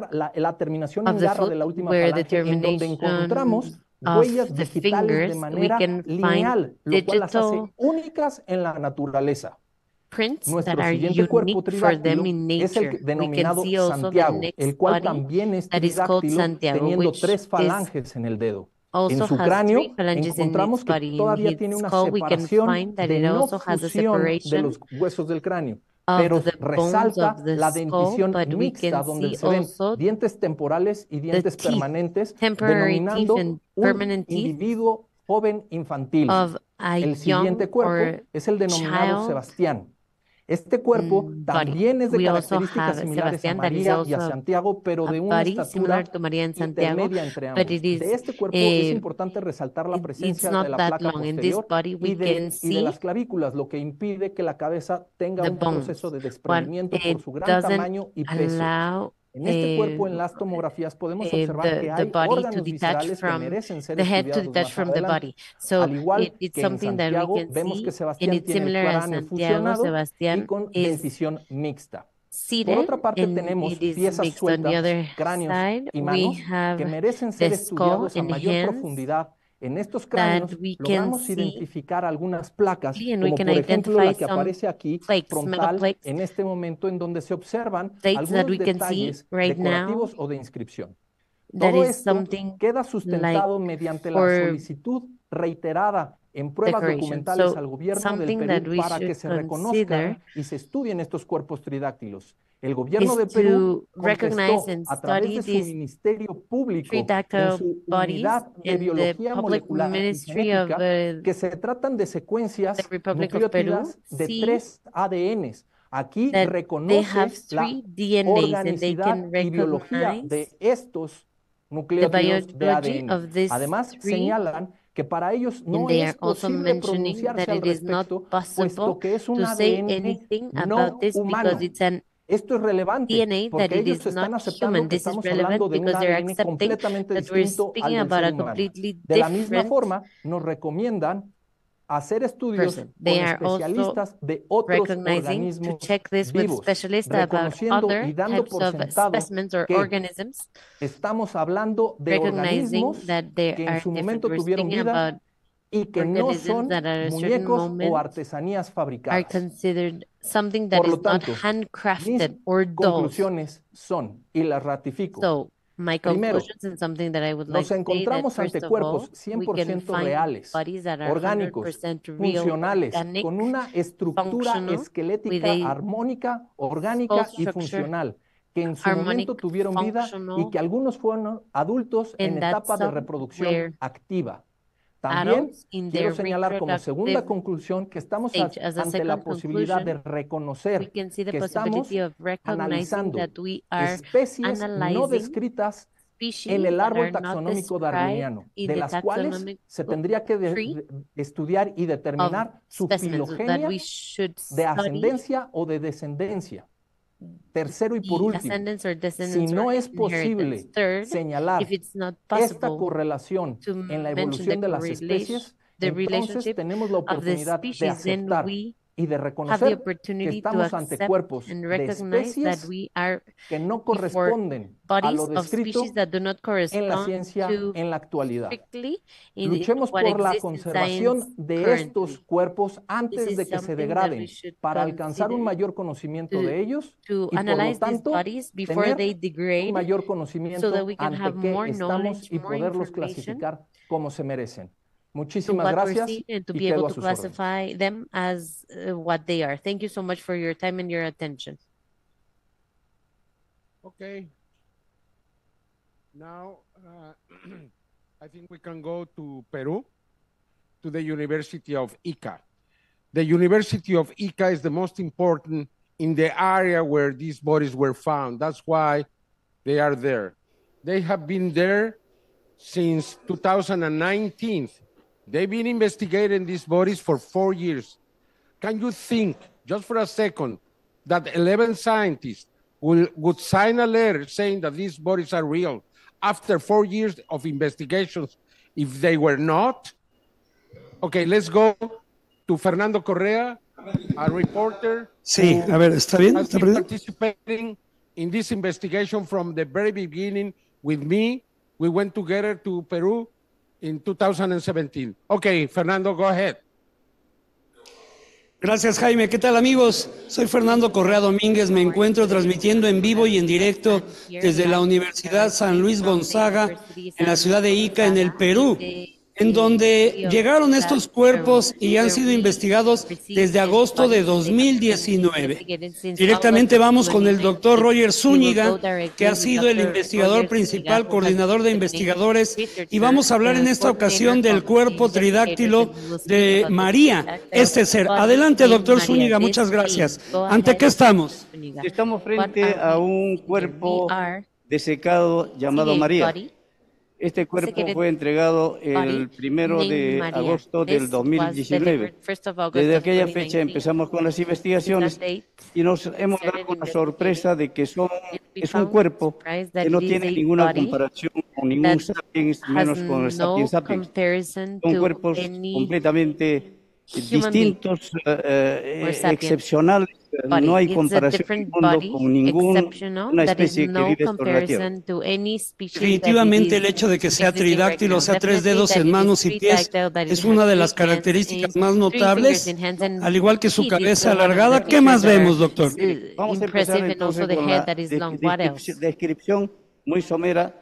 la terminación of en the garra de foot la última where the falange, en donde encontramos termination of huellas the digitales de fingers, we manera can find lineal, lo cual las hace digital únicas en la naturaleza. prints that Nuestro are siguiente cuerpo unique for them tridáctilo in es el nature. We can denominado see also the Santiago, next el cual body también es that is called tridáctilo, Santiago, teniendo which 3 is falanges en el dedo. En also su has 3 cráneo phalanges in encontramos its que body. In todavía tiene its una skull, we can separación find that de it no also has a fusión de separation los huesos del cráneo, of pero the bones resalta of the la skull, dentición but we mixta, can donde see se ven also dientes temporales y dientes teeth, permanentes, temporary teeth denominando and un permanent teeth individuo joven infantil. of a El young siguiente cuerpo or es el denominado child Sebastián. Este cuerpo body. también es de We also características have similares a Sebastián, that is María y a also Santiago, pero a de una body similar estatura to Maria and Santiago, intermedia entre but ambos. it is De este cuerpo es eh, importante resaltar la it's presencia de not la that placa long. In this posterior body, we y can de see las clavículas, lo que impide que la cabeza tenga the un proceso bones, de but desprendimiento por it su gran doesn't tamaño y peso. allow En este cuerpo, en las tomografías, podemos observar que the hay body to órganos detach viscerales que from merecen ser the head to estudiados detach más from the adelante. body. So Al igual it's que en something that we Santiago, can vemos que see, and Sebastián it's tiene el similar as cráneo Santiago. fusionado y Sebastián con is dentición mixta. Por seated, otra parte, and tenemos it is piezas mixed. On the sueltas, other cráneos side, y we manos que have merecen ser the skull estudiados a and mayor hands profundidad. En estos that cráneos we can logramos see, identificar algunas placas, and we como can por ejemplo identify la que some aparece aquí plaques, metal frontal plaques, en este momento, en donde se observan plates that algunos we can see detalles right now. decorativos o de inscripción. That Todo is esto something queda like sustentado mediante la for solicitud reiterada en pruebas decoration. documentales So al gobierno del something that Perú we para que should se consider reconozcan y se estudien estos cuerpos tridáctilos. El gobierno is de Perú to recognize contestó and a través study de su these ministerio público en tridactyl su bodies unidad de in the biología public molecular y ministry of genética que se tratan de the secuencias Republic of Peru, nucleótidas de see 3 ADNs. Aquí that they reconoce have la 3 DNAs, and they organicidad can y biología recognize de estos the nucleótidos de biology ADN. of these Además, 3, señalan que para ellos and no they es are also posible mentioning pronunciarse that al it is not respecto, possible puesto que es un to say ADN anything about no this humano. because it's an Esto es relevante DNA that porque it ellos is están not aceptando human. que This is estamos hablando relevant de un because they're ADN accepting completamente that we're distinto al speaking del about ser a humano. completely De la misma different forma, nos recomiendan hacer estudios person. con They are also especialistas de otros recognizing to organismos check this with vivos, specialists about reconociendo y other dando types por of sentado specimens or que organisms, estamos hablando de recognizing organismos that they que en are su different. momento We're tuvieron speaking vida about y que no organisms that son at a certain muñecos o moment artesanías are fabricadas. considered something that Por is lo not tanto, mis handcrafted or dolls. conclusiones son, y las ratifico. So my Primero, conclusions and something that I would like nos to say that encontramos first ante of cuerpos all, we can 100% find reales, bodies that are orgánicos, 100% real, funcionales, organic, con una estructura functional, with esquelética a armónica, orgánica skull y structure, funcional, que en su harmonic, momento tuvieron vida y functional, que algunos fueron adultos en and that etapa de some reproducción were activa. También adults in quiero their señalar como segunda reproductive conclusión que estamos stage. As a ante la second posibilidad de conclusion, we reconocer can see the que estamos possibility of recognizing analizando that we are especies no analyzing descritas en species el that árbol are not taxonómico described darwiniano, in de the las cuales taxonomic se tendría que tree estudiar y of determinar su specimens that filogenia we should de study ascendencia o de descendencia. Tercero y por the último, ascendants or si descendants no or es posible inheritance. Third, señalar if it's not esta possible correlación to en la mention evolución de las the especies, entonces relationship tenemos la of the oportunidad de species, then aceptar we y de have the reconocer que opportunity to estamos ante accept cuerpos and de recognize that especies we are que no before corresponden a bodies lo of descrito species that do not en la correspond ciencia to en la actualidad. strictly in Luchemos what por la exists in conservación science de estos currently. cuerpos This antes is de que se something that we degraden should para alcanzar un consider mayor conocimiento de ellos to y por lo analyze these tanto bodies before they tener un degrade mayor so conocimiento that we can have ante qué more estamos knowledge, y more poderlos information clasificar como se merecen. to Muchísimas what we're gracias seeing and to y be quedo able a to sus órdenes. classify them as what they are. Thank you so much for your time and your attention. Okay. Now, I think we can go to Peru, to the University of Ica. The University of Ica is the most important in the area where these bodies were found. That's why they are there. They have been there since 2019. They've been investigating these bodies for 4 years. Can you think, just for a second, that 11 scientists would sign a letter saying that these bodies are real after 4 years of investigations if they were not? Okay, let's go to Fernando Correa, a reporter. Sí, a ver, ¿está bien? Has ¿Está been perdido? participating in this investigation from the very beginning with me. We went together to Peru in 2017. Okay, Fernando, go ahead. Gracias, Jaime. ¿Qué tal, amigos? Soy Fernando Correa Domínguez. Me encuentro transmitiendo en vivo y en directo desde la Universidad San Luis Gonzaga en la ciudad de Ica, en el Perú, en donde llegaron estos cuerpos y han sido investigados desde agosto de 2019. Directamente vamos con el doctor Roger Zúñiga, que ha sido el investigador principal, coordinador de investigadores, y vamos a hablar en esta ocasión del cuerpo tridáctilo de María, este ser. Adelante, doctor Zúñiga, muchas gracias. ¿Ante qué estamos? Estamos frente a un cuerpo desecado llamado María. Este cuerpo fue entregado el 1 de agosto del 2019. Desde aquella fecha empezamos con las investigaciones y nos hemos dado la sorpresa de que es un cuerpo que no tiene ninguna comparación con ningún sapiens, menos con el sapiens sapiens. Son cuerpos completamente distintos, excepcionales. No hay comparación en el mundo con ninguna especie que vive sobre la Tierra. Definitivamente el hecho de que sea tridáctilo, o sea, 3 dedos en manos y pies, es una de las características más notables, al igual que su cabeza alargada. ¿Qué más vemos, doctor? Vamos a empezar entonces con la descripción muy somera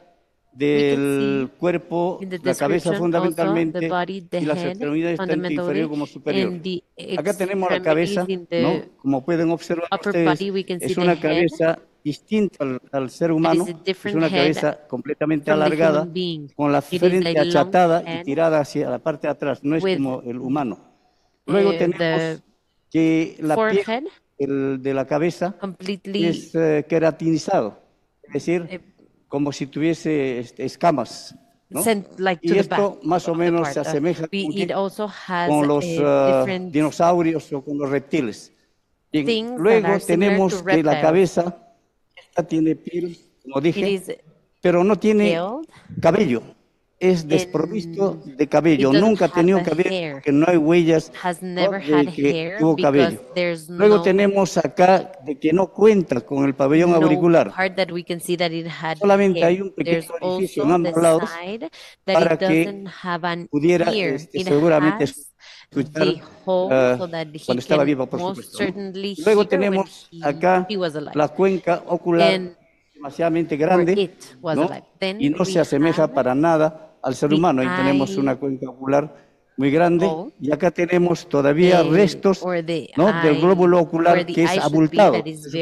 del cuerpo, la cabeza fundamentalmente y las extremidades tanto inferior como superior. Acá tenemos la cabeza, ¿no? Como pueden observar ustedes, es una cabeza distinta al ser humano, es una cabeza completamente alargada, con la frente achatada y tirada hacia la parte de atrás, no es como el humano. Luego tenemos que la piel de la cabeza es queratinizado, es decir, como si tuviese escamas, ¿no? Y esto más o menos se asemeja con los dinosaurios o con los reptiles. Bien, luego tenemos que la cabeza, esta tiene piel, como dije, pero no tiene cabello. Es desprovisto de cabello, nunca ha tenido cabello porque no hay huellas de que tuvo cabello. Luego tenemos acá de que no cuenta con el pabellón auricular. Solamente hay un pequeño orificio en ambos lados para que pudiera seguramente escuchar cuando estaba vivo, por supuesto, ¿no? Luego tenemos acá la cuenca ocular demasiadamente grande, ¿no? Y no se asemeja para nada al ser humano. Ahí tenemos una cuenca ocular muy grande y acá tenemos todavía restos, ¿no? Del glóbulo ocular que es abultado.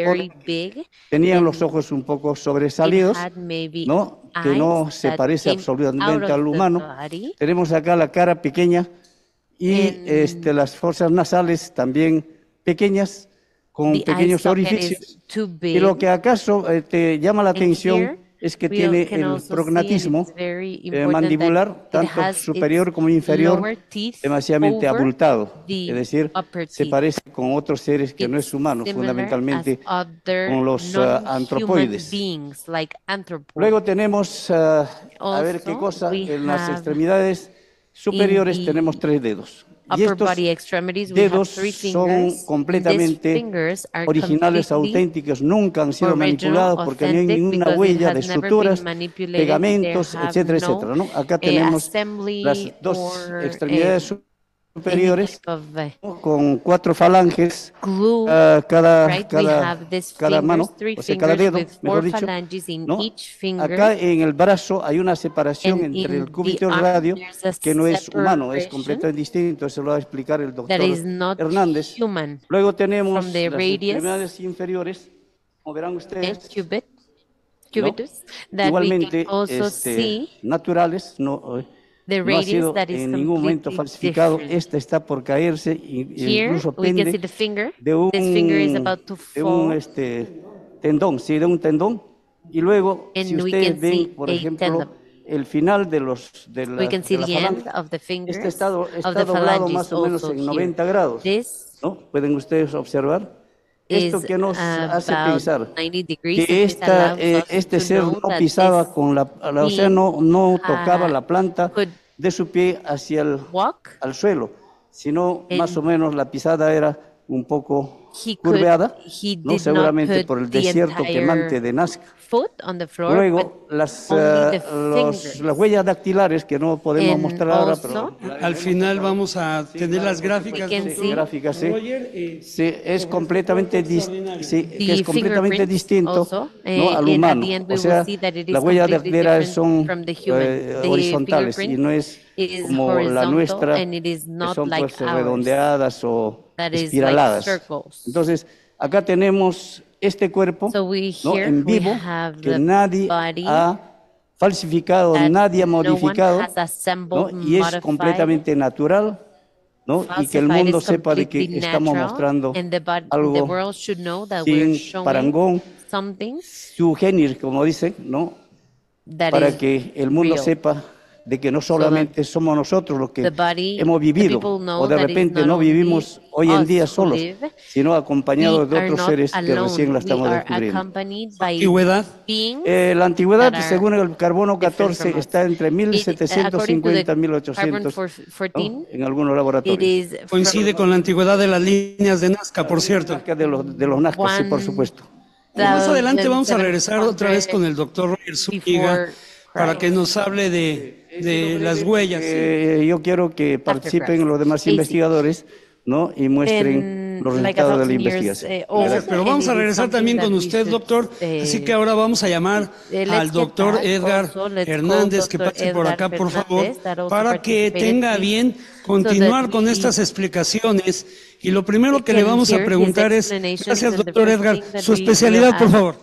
Tenían los ojos un poco sobresalidos, ¿no? Que no se parece absolutamente al humano. Tenemos acá la cara pequeña y las fosas nasales también pequeñas, con pequeños orificios. Y lo que acaso te llama la atención es que tiene el prognatismo mandibular, tanto superior como inferior, demasiadamente abultado. Es decir, se parece con otros seres que no es humano, fundamentalmente con los antropoides. Luego tenemos, a ver qué cosa, en las extremidades superiores tenemos 3 dedos. Y estos dedos son completamente originales, auténticos, nunca han sido manipulados porque no hay ninguna huella de suturas, pegamentos, etcétera, etcétera, ¿no? Acá tenemos las 2 extremidades superiores con 4 falanges cada mano, o sea, cada dedo, mejor dicho, ¿no? Acá en el brazo hay una separación entre el cúbito y el radio que no es humano, es completamente distinto, eso lo va a explicar el doctor Hernández. Luego tenemos las extremidades inferiores, como verán ustedes, cubitus that igualmente we can also see naturales, no the ha radius sido that is en ningún momento completely falsificado. different. Esta está por caerse, Here incluso we can see pende the finger. de This finger is un, about to de un fall, tendón, sí, de un tendón. Y luego, si and we ustedes can ven, see por a ejemplo, tendon. el final de We can see la the end falange, of the fingers está of the doblado phalanges más o menos also en here. 90 grados, This ¿no? Pueden ustedes observar. is Esto que nos hace about pensar 90 degrees, que and this allows us este to ser know no that pisaba this con o sea, being no tocaba la planta could de su pie hacia walk, al suelo, sino más o menos la pisada era un poco he could, curveada, he ¿no? did Seguramente not por put el the desierto quemante entire de Nazca. foot on the floor, Luego, but las only the fingers. las huellas dactilares que no podemos And mostrar ahora, also, pero Al final vamos a tener las gráficas. we can sí, see gráficas, sí. Roger, Sí, es completamente, sí, que the es completamente fingerprints distinto, also, ¿no? Al and humano. at the end we O sea, will see that it is las huellas completely dactilares different son from the human. The horizontales y fingerprint no es is como la horizontal, nuestra, and it is que not son like pues ours. redondeadas o That is like espiraladas. circles. Entonces, acá tenemos este cuerpo, So we ¿no? here En vivo, we have que the nadie body ha falsificado, that nadie ha no one modificado, has assembled, ¿no? Y es modified, completamente natural, ¿no? Y que el falsified, mundo is sepa de que completely estamos natural, mostrando and the algo world should know that we're sin showing parangón, something su genir, como dicen, ¿no? that Para is que el mundo real. sepa de que no solamente somos nosotros los que The body, hemos the vivido, people know o de that it's repente not no only vivimos hoy en us día who solos, live, sino acompañados de we are otros not seres que alone. recién la We estamos are descubriendo. accompanied by Antigüedad. beings La antigüedad, that are según el carbono different 14, from us. está entre According to 1750 y the 1800, carbon ¿no? 14, En algunos it laboratorios. is Coincide con la antigüedad de las líneas de Nazca, por cierto. De los Nazca, sí, por supuesto. Y más adelante vamos a regresar otra vez con el doctor Roger Zúñiga para que nos hable de las huellas. Yo quiero que participen los demás investigadores, ¿no? Y muestren los resultados de la investigación. Pero vamos a regresar también con usted, doctor. Así que ahora vamos a llamar al doctor Edgar Hernández, que pase por acá, por favor, para que tenga bien continuar con estas explicaciones. Y lo primero que le vamos a preguntar es, gracias, doctor Edgar, su especialidad, por favor.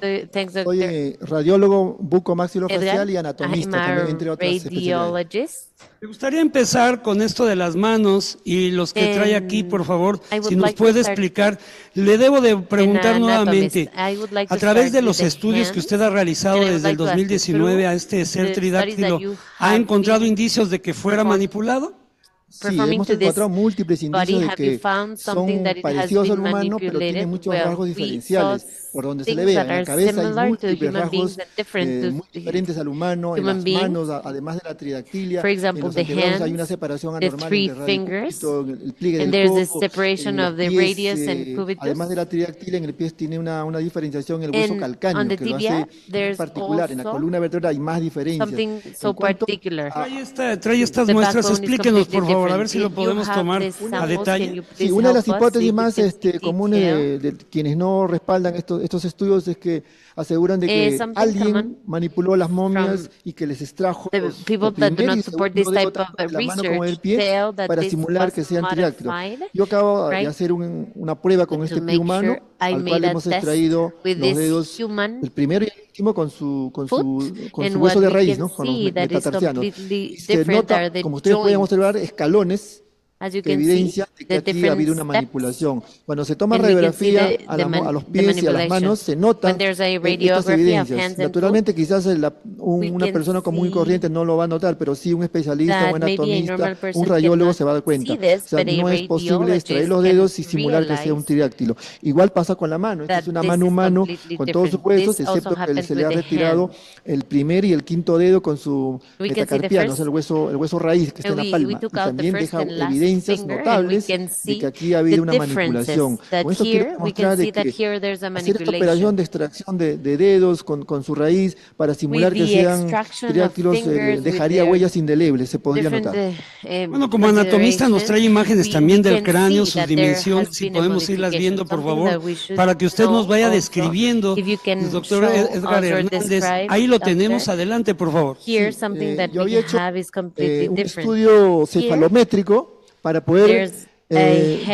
Soy radiólogo bucomaxilofacial y anatomista, también, entre otras especialidades. Me gustaría empezar con esto de las manos y los que trae aquí, por favor, si nos puede explicar. Le debo de preguntar nuevamente, a través de los estudios que usted ha realizado desde el 2019 a este ser tridáctilo, ¿ha encontrado indicios de que fuera manipulado? Sí, hemos encontrado múltiples indicios de que son parecidos al humano, pero tienen muchos rasgos diferenciales. Por donde se le vea, en la cabeza hay múltiples rasgos muy diferentes al humano, en las manos, además de la tridactilia, en los antebrazos hay una separación anormal entre el pliegue del codo, además de la tridactilia, en el pie tiene una diferenciación en el hueso calcáneo, que lo hace particular. En la columna vertebral hay más diferencias. Trae estas muestras, explíquenos, por favor, a ver si lo podemos tomar a detalle. Sí, una de las hipótesis más comunes de quienes no respaldan estos estudios es que aseguran de que alguien manipuló las momias y que les extrajo el primer y segundo dedo tanto de la mano como del pie para simular que sean tridáctilos. Yo acabo de hacer una prueba con este pie humano, al cual hemos extraído los dedos, el primero y el último con su hueso de raíz, ¿no? Con los metatarsianos. Y se nota, como ustedes pueden observar, escalones que evidencia que aquí ha habido una manipulación. Cuando se toma radiografía a los pies y a las manos, se notan estas evidencias. Naturalmente, quizás una persona común y corriente no lo va a notar, pero sí un especialista, un anatomista, un radiólogo se va a dar cuenta. O sea, no es posible extraer los dedos y simular que sea un tridáctilo. Igual pasa con la mano. Esta es una mano humana con todos sus huesos, excepto que se le ha retirado el primer y el quinto dedo con su metacarpiano, o sea, el hueso raíz que está en la palma. Y también deja evidencias notables de que aquí ha habido una manipulación. Con esto quiero demostrar de que hacer esta operación de extracción de dedos con su raíz para simular que sean tridáctilos dejaría huellas indelebles, se podría notar. Bueno, como anatomista nos trae imágenes también del cráneo, sus dimensiones, si podemos irlas viendo, por favor, para que usted nos vaya describiendo, el doctor Edgar Hernández. Ahí lo tenemos, adelante, por favor. Yo había hecho un estudio cefalométrico para poder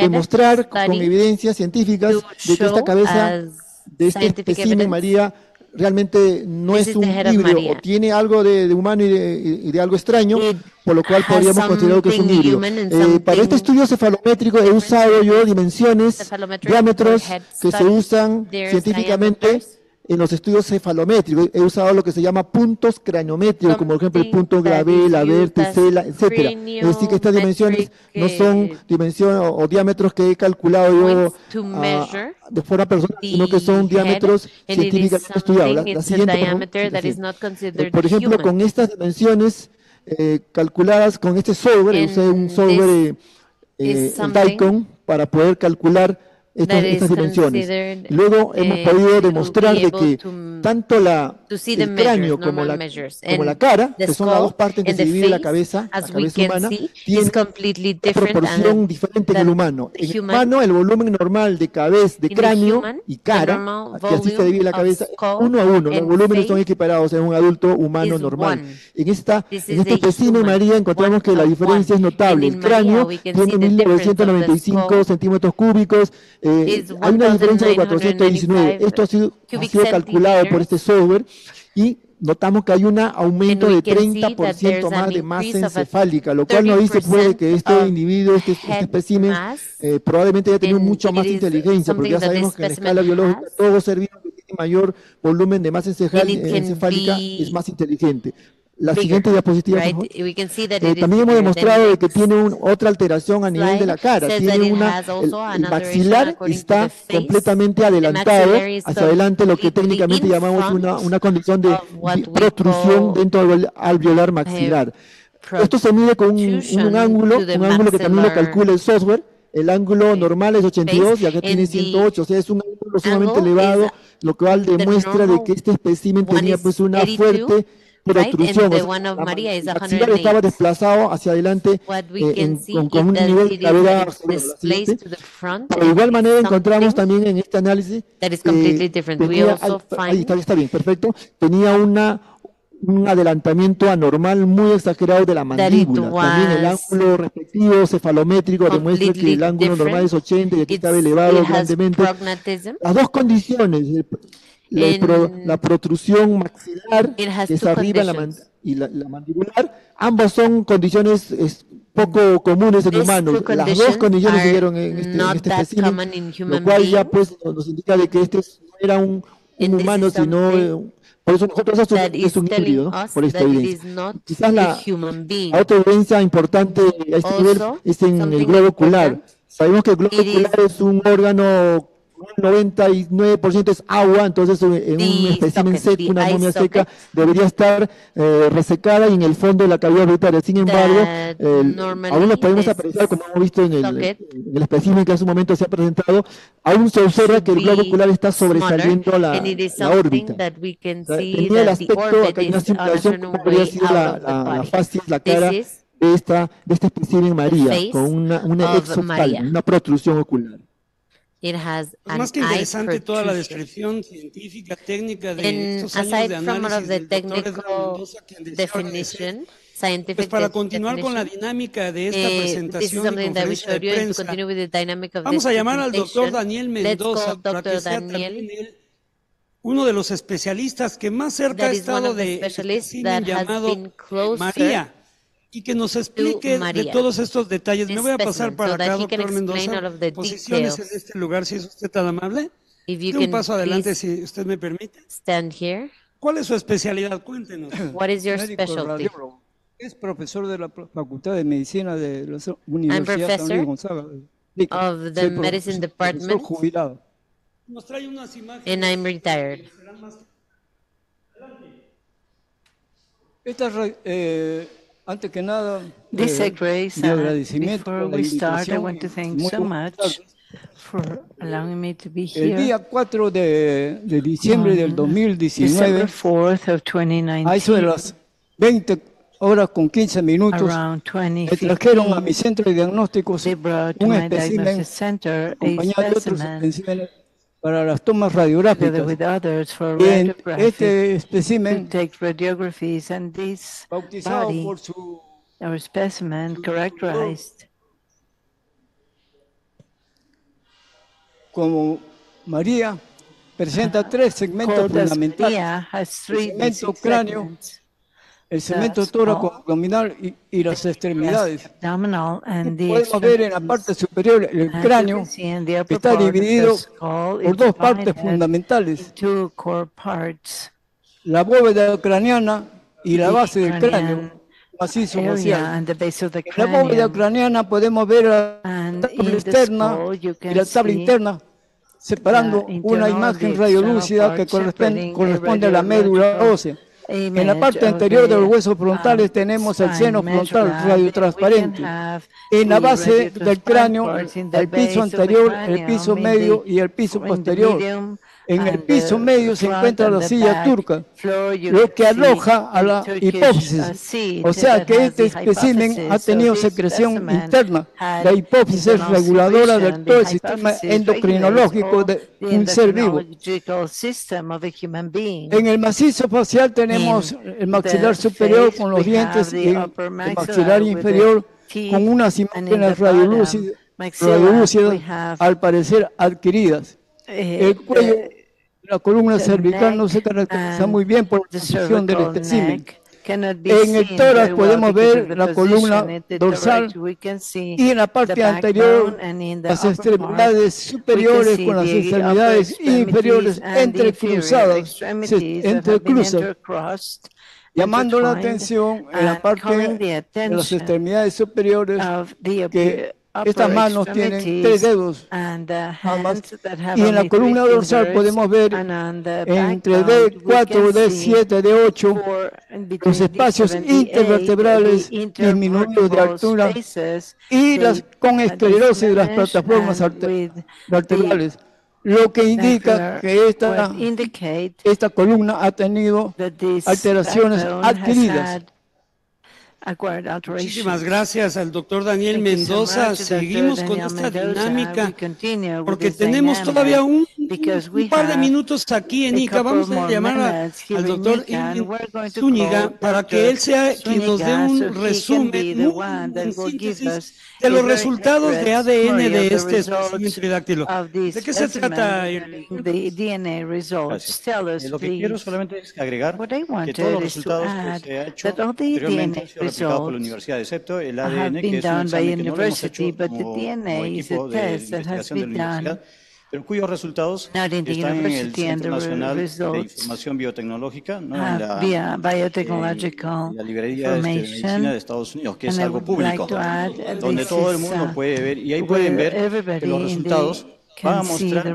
demostrar con evidencias científicas de que esta cabeza de este espécimen María realmente no This es is un the head of híbrido María. o tiene algo de humano y de algo extraño, It por lo cual has podríamos considerar que es un something híbrido. human and Para este something estudio cefalométrico he usado yo dimensiones, cephalometric diámetros for head que se study. usan There's científicamente diameters. en los estudios cefalométricos. He usado lo que se llama puntos craniométricos, como por ejemplo el punto Gravé, la Tesela, etcétera. Es decir, que estas dimensiones no son dimensiones o diámetros que he calculado yo de forma personal, sino que son diámetros científicamente estudiados. La siguiente, por ejemplo, con estas dimensiones calculadas con este software, usé un software, el DICOM, para poder calcular estas dimensiones. Luego hemos podido demostrar de que tanto el cráneo como la cara, que son las dos partes que se divide la cabeza humana, tienen una proporción diferente en el humano. En el humano, el volumen normal de cabeza, de cráneo y cara, que así se divide la cabeza, 1 a 1. Los volúmenes son equiparados en un adulto humano normal. En este espécimen, María, encontramos que la diferencia es notable. El cráneo tiene 1995 centímetros cúbicos. Hay una diferencia de 419. Esto ha sido calculado por este software y notamos que hay un aumento de 30% más de masa encefálica, lo cual nos dice puede que este individuo, este espécimen, probablemente haya tenido mucha más inteligencia, porque ya sabemos que en la escala biológica todo ser vivo que tiene mayor volumen de masa encefálica es más inteligente. La siguiente diapositiva, por favor. También hemos demostrado de que tiene otra alteración a nivel de la cara. Tiene el maxilar está completamente adelantado hacia adelante, lo que técnicamente llamamos una condición de protrusión dentro del alveolar maxilar. Esto se mide con un ángulo que también lo calcula el software. El ángulo normal es 82 y acá tiene 108, o sea, es un ángulo sumamente elevado, lo cual demuestra de que este espécimen tenía pues una fuerte protrusión. La maxilar estaba desplazado hacia adelante con un nivel de gravedad. De igual manera encontramos también en este análisis está bien, perfecto, tenía un adelantamiento anormal muy exagerado de la mandíbula. También el ángulo respectivo cefalométrico demuestra que el ángulo normal es 80 y aquí estaba elevado grandemente. Las dos condiciones, la protrusión maxilar, que es arriba y la mandibular, ambas son condiciones poco comunes en humanos. Las dos condiciones se dieron en este espécimen, lo cual ya pues nos indica de que este no era un humano, sino... Por eso nosotros es un híbrido, ¿no? Por esta evidencia. Quizás la otra evidencia importante a este nivel es en el globo ocular. Sabemos que el globo ocular es un órgano, un 99% es agua, entonces en un espécimen seco, una momia seca, debería estar resecada y en el fondo de la cavidad orbitaria. Sin embargo, aún lo podemos apreciar, como hemos visto en el espécimen que en su momento se ha presentado, aún se observa que el globo ocular está sobresaliendo la órbita. Tenía el aspecto, acá hay una simulación, como podría ser la fascia, la cara de este espécimen María, con una exoftalma, una protrusión ocular. Más que interesante toda la descripción científica, técnica de estos años de análisis del doctor Edgar Mendoza, quien desea agradecer. Pues para continuar con la dinámica de esta presentación y conferencia de prensa, vamos a llamar al doctor Daniel Mendoza para que sea también él uno de los especialistas que más cerca ha estado de espécimen llamado María, y que nos explique de todos estos detalles. Me voy a pasar para acá, doctor Mendoza. Posiciones en este lugar, si es usted tan amable. Un paso adelante, si usted me permite. ¿Cuál es su especialidad? Cuéntenos. What is your specialty? Es profesor de la Facultad de Medicina de la Universidad San Luis Gonzaga. Of the medicine department. Jubilado. Nos trae unas imágenes. And I'm retired. Antes que nada, Grace, before we start, I want to thank so much for allowing me to be here. El día 4 de diciembre del 2019, a eso de las 20 horas con 15 minutos, me trajeron a mi centro de diagnósticos un espécimen acompañado de otros especímenes para las tomas radiográficas. Este espécimen, bautizado por su como María, presenta 3 segmentos fundamentales: el segmento cráneo, el segmento tóraco abdominal y las extremidades. Podemos ver en la parte superior el cráneo, que está dividido por 2 partes fundamentales: la bóveda craneana y la base del cráneo macizo facial. En la bóveda craneana podemos ver la tabla externa y la tabla interna, separando una imagen radiolúcida que corresponde a la médula ósea. En la parte anterior de los huesos frontales tenemos el seno frontal radiotransparente. En la base del cráneo, el piso anterior, el piso medio y el piso posterior. En el piso medio se encuentra la silla turca, lo que aloja a la hipófisis. O sea que este espécimen ha tenido secreción interna. La hipófisis es reguladora de todo el sistema endocrinológico de un ser vivo. En el macizo facial tenemos el maxilar superior con los dientes y el maxilar inferior con unas imágenes radiolúcidas al parecer adquiridas. El cuello, la columna cervical no se caracteriza muy bien por la posición del espécimen. En el tórax podemos ver la columna dorsal y en la parte anterior las extremidades superiores con las extremidades inferiores entrecruzadas, llamando la atención en la parte de las extremidades superiores que estas manos tienen 3 dedos, y en la columna dorsal podemos ver entre D4, D7, D8 los espacios intervertebrales disminuidos de altura y con esclerosis de las plataformas vertebrales, lo que indica que esta columna ha tenido alteraciones adquiridas. Muchísimas gracias al doctor Daniel Mendoza. Seguimos con esta dinámica porque tenemos todavía un par de minutos aquí en ICA. Vamos a llamar al doctor Zúñiga para que él sea quien nos dé un resumen, un síntesis de los resultados de ADN de este espécimen tridáctilo. ¿De qué se trata? Lo que quiero solamente es agregar que todos los resultados que se ha hecho anteriormente han sido replicados por la Universidad, excepto el ADN, que es un examen que no lo hemos hecho como equipo de investigación de la universidad, pero cuyos resultados están en el Centro Nacional de Información Biotecnológica, ¿no? En la librería de medicina de Estados Unidos, que es algo público, donde todo el mundo puede ver, y ahí pueden ver que los resultados van a mostrar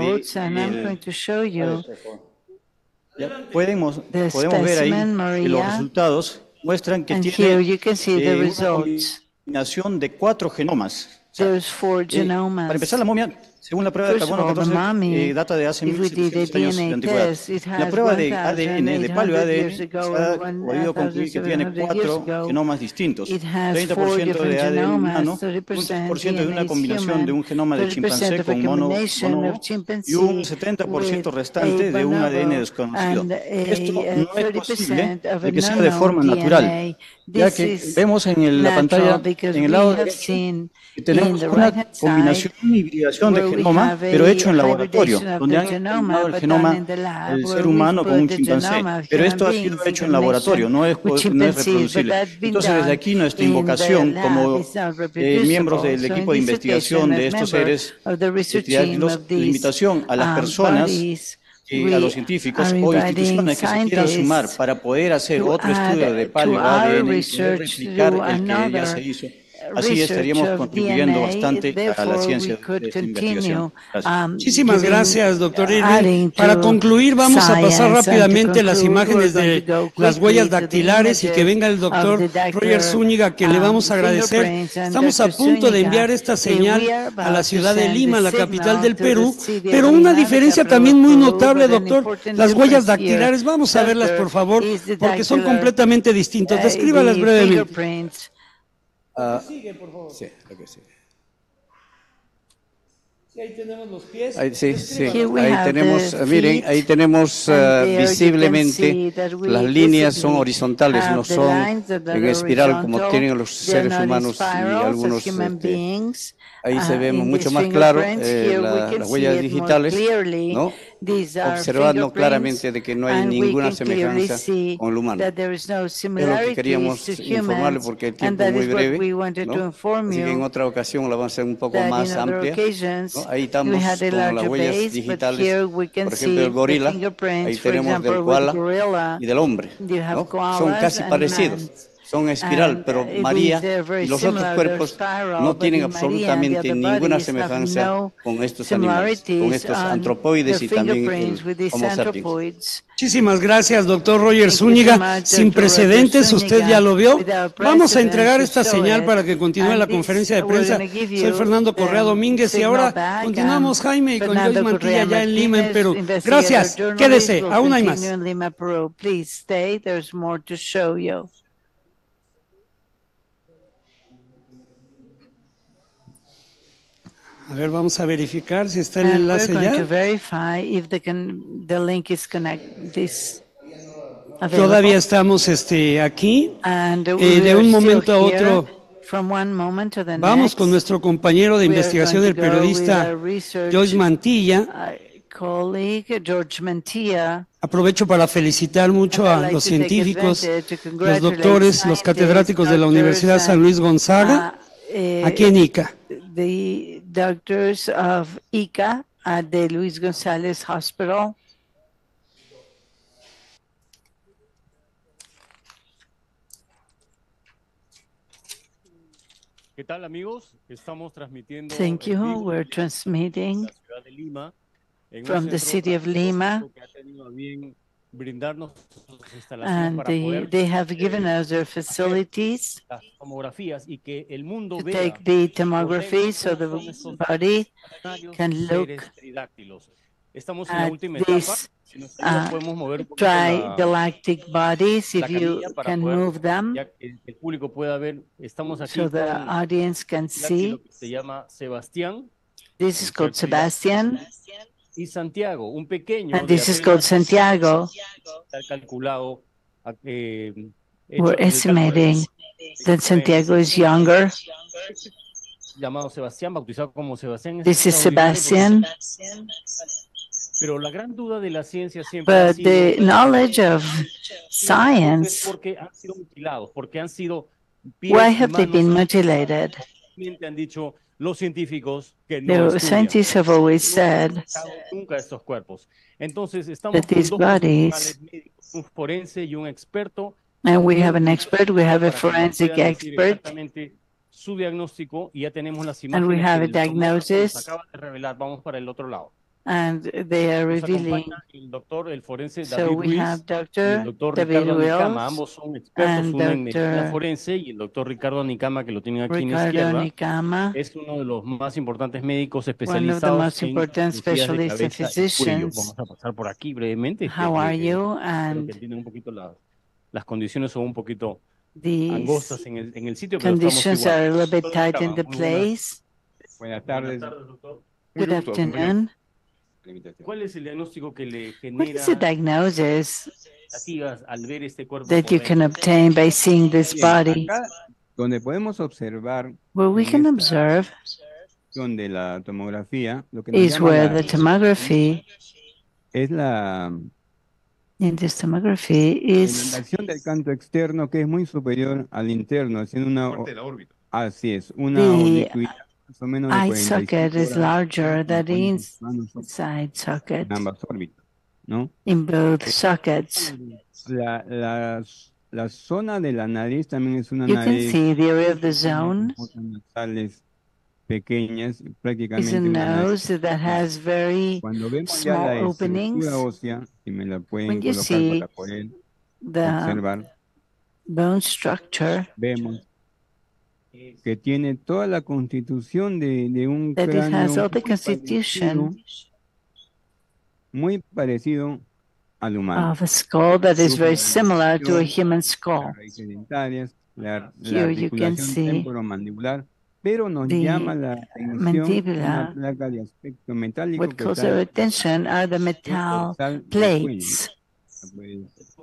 podemos ver ahí que los resultados muestran que tiene una combinación de 4 genomas. Para empezar, la momia, según la prueba de carbono 14, data de hace 1700 años de antigüedad. La prueba de ADN, de paleo-ADN, se ha podido concluir que tiene 4 genomas distintos. 30% de ADN humano, un 3% de una combinación de un genoma de chimpancé con mono y un 70% restante de un ADN desconocido. Esto no es posible de que sea de forma natural, ya que vemos en la pantalla, en el lado derecho, que tenemos una combinación, una hibridación de genoma, pero hecho en laboratorio, donde han combinado el genoma del ser humano con un chimpancé. Pero esto ha sido hecho en laboratorio, no es reproducible. Entonces, desde aquí nuestra invocación como miembros del equipo de investigación de estos seres, la invitación a las personas, a los científicos o instituciones que se quieran sumar para poder hacer otro estudio de paleo-ADN y replicar el que ya se hizo. Así estaríamos contribuyendo bastante a la ciencia de esta investigación. Gracias. Muchísimas gracias, doctor Irving. Para concluir, vamos a pasar rápidamente las imágenes de las huellas dactilares y que venga el doctor Roger Zúñiga, que le vamos a agradecer. Estamos a punto de enviar esta señal a la ciudad de Lima, la capital del Perú, pero una diferencia también muy notable, doctor, las huellas dactilares. Vamos a verlas, por favor, porque son completamente distintas. Descríbalas brevemente. Sigue, por favor. Sí, lo que sigue. Sí, ahí tenemos los pies. Ahí tenemos, miren, ahí tenemos visiblemente las líneas son horizontales, no son en espiral como tienen los seres humanos y algunos. Ahí se ve mucho más claro las huellas digitales, ¿no? observando claramente de que no hay ninguna semejanza con el humano. Es lo que queríamos informarle porque el tiempo es muy breve, ¿no? Así que en otra ocasión la vamos a hacer un poco más amplia, ¿no? Ahí estamos con las huellas digitales, por ejemplo el gorila, ahí tenemos del koala y del hombre, ¿no? Son casi parecidos. Son espiral, pero María y los otros cuerpos no tienen absolutamente ninguna semejanza con estos animales, con estos antropoides y también el Homo sapiens. Muchísimas gracias, doctor Roger Zúñiga. Sin precedentes, usted ya lo vio. Vamos a entregar esta señal para que continúe la conferencia de prensa. Soy Fernando Correa Domínguez y ahora continuamos, Jaime, y con Joyce Mantilla ya en Lima, en Perú. Gracias, quédese, aún hay más. A ver, vamos a verificar si está el enlace ya. Todavía estamos aquí. De un momento a otro, vamos con nuestro compañero de investigación, el periodista Joyce Mantilla. Aprovecho para felicitar mucho a los científicos, los doctores, los catedráticos de la Universidad San Luis Gonzaga, aquí en Ica. The doctors of Ica at the Luis González Hospital. ¿Qué tal, amigos? Estamos transmitiendo. Thank you. We're transmitting from the city of Lima. And they have given us their facilities to take the tomography so the body can look at these tridactyl bodies, if you can move them, so the audience can see. This is called Sebastian. Y Santiago, un pequeño. And this is called Santiago. We're estimating that Santiago is younger. Llamado Sebastián, bautizado como Sebastián. This is Sebastian. Pero la gran duda de la ciencia siempre ha But sido, the knowledge of science, porque han sido mutilados, porque han sido why have they been mutilated? Han dicho los científicos que no The scientists have always said nunca estos cuerpos. Entonces estamos that these con dos bodies, médicos, un forense y un experto. and we have an expert, we have a forensic expert, Su diagnóstico y ya tenemos las and we imágenes have a que el doctor diagnosis, nos acaba de revelar. Vamos para el otro lado. and they are Nos revealing. acompaña el doctor, el forense So David we Ruiz have y el Dr. doctor David Ricardo Nicama. Wills Ambos son expertos, and uno en medicina Dr. forense y el doctor Ricardo Nicama, que lo tienen aquí en la Ricardo izquierda. Nicama, Es uno de los más importantes médicos one of the especializados most en important cirugías de specialists and cabeza y cuello. physicians. Vamos a pasar por aquí brevemente. How are you? Espero And que entiendan un poquito las condiciones son un poquito these angostas en el sitio, pero estamos conditions igual. are a little bit Doctor tight in Nicama, the muy buenas. place. Buenas tardes, doctor. Good afternoon. ¿Cuál es el diagnóstico que le What genera is the diagnosis expectativas al ver este cuerpo that you por can dentro? obtain by seeing this body? Acá, donde podemos observar Where we can observe de la tomografía, lo que nos is llama where la- the tomography, es la in this tomography, is la acción del canto externo, que es muy superior al interno, haciendo una así es, una The oblicuidad más o menos de eye 45 socket is grados larger than the manos inside socket en ambas órbitas, ¿no? in both sockets. La zona de la nariz también es una You can nariz see the area of the zone fosas nasales pequeñas, is a prácticamente una nariz. nose that has very Cuando vemos ya la small openings. estructura ósea, si me la pueden When you colocar see para poder the observar, bone structure, vemos que tiene toda la constitución de un that it has cráneo all the constitution muy parecido al humano. of a skull that is very Su similar to a posición, human skull. las raíces dentarias, la Here you can articulación see temporomandibular, pero nos the llama la atención una mandibula. placa de aspecto metálico What que calls está our attention are the metal dorsal del plates. cuello.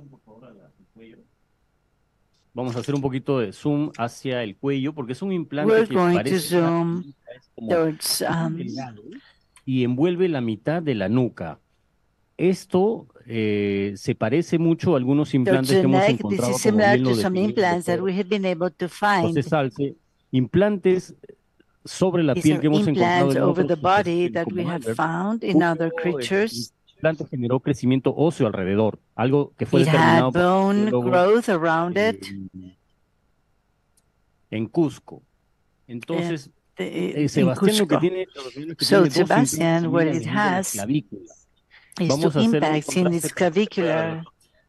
Vamos a hacer un poquito de zoom hacia el cuello porque es un implante We're que going to parece una zoom cinta, es como towards delgado y envuelve la mitad de la nuca. Esto se parece mucho a algunos implantes que hemos encontrado, this is como similar bien lo to some definió el implants that doctor we have been able to find. José Salce, implantes sobre la These piel are que hemos encontrado implants en over otros the body ecosistemas that we como have Albert, found in other creatures. implante generó crecimiento óseo alrededor, algo que fue It determinado had por bone el biólogo growth around it. En Cusco. Entonces, in Sebastián lo que Cusco. tiene, lo que tiene So dos Sebastian, implantes what en it la línea de la has clavícula. is Vamos two a hacer un impacts in contraste its clavicular.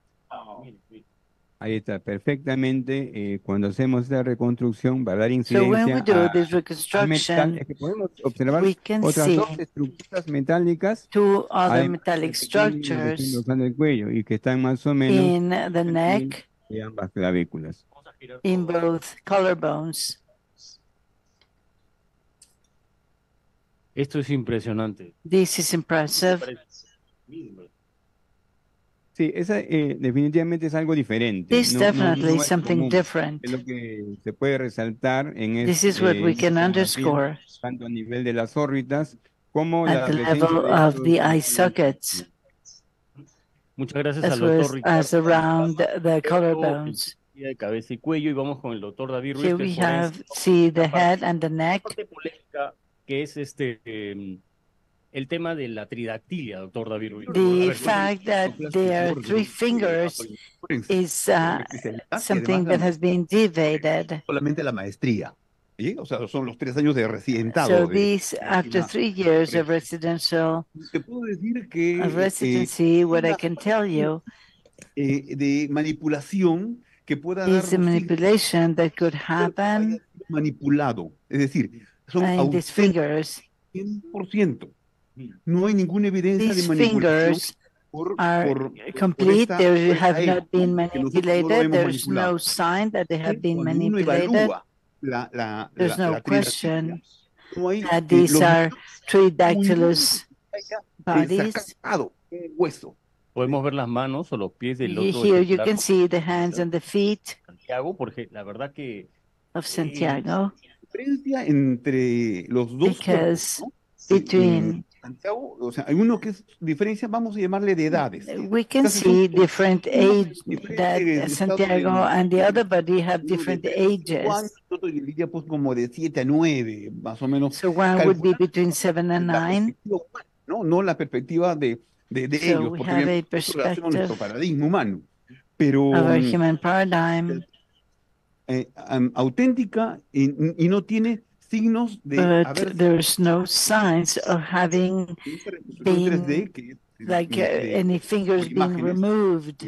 Ahí está, perfectamente. Cuando hacemos esta reconstrucción, va a dar So when we incidencia do a this metal. reconstruction, Es que podemos observar we can otras see dos estructuras metálicas, two other además metallic de que tienen lo que están structures usando el cuello y que están más o menos in the neck, de ambas clavículas. in both collarbones. Esto es impresionante. This is impressive. Sí, esa definitivamente es algo diferente. This definitely is es something común. different. Es lo que se puede resaltar en This is what we can esta underscore tomografía, tanto a nivel de las órbitas como la at the presencia level de of estos the eye sockets, Muchas gracias as al well doctor Ricardo. as around the collarbones. De cabeza y cuello, y vamos con el doctor David Ruiz, Here que we es have, forense. see the La parte- head and the neck. parte polémica, que es el tema de la tridactilia, doctor David Ruiz. The fact that there are three fingers is something that has been debated. Solamente la maestría. ¿Sí? O sea, son los 3 años de residentado. So de this, after medicina 3 years of forense. residential Te puedo decir que residency, what I can tell you de manipulación que pueda dar is the manipulation that could happen manipulado. Es decir, son in these fingers. 100%. No hay ninguna evidencia de These manipulación fingers are complete. esta They have era, not been que nosotros no lo manipulated. hemos There's manipulado. no sign that they have been Cuando uno manipulated. evalúa There's no la question no hay, that these los are three dactylous bodies bodies. sacado un hueso. Podemos ver las manos o los pies del otro Here you ejemplar can see the hands and the feet Santiago, porque la verdad que of Santiago, Diferencia entre los dos because cuerpos, ¿no? between Santiago, o sea, hay uno que es diferencia, vamos a llamarle de edades. we can Casi son see different age that diferentes Santiago and the other body have different ages. Yo diría pues como de 7 a 9, más o menos. So one would be between 7 and la 9. perspectiva humana, ¿no? No la perspectiva de So ellos, we porque have a obviamente nosotros hacemos perspective nuestro paradigma humano. Pero of our human paradigm, auténtica y no tiene signos de but haber there's no signs of having been 3D, que es, like any fingers por being imágenes, removed.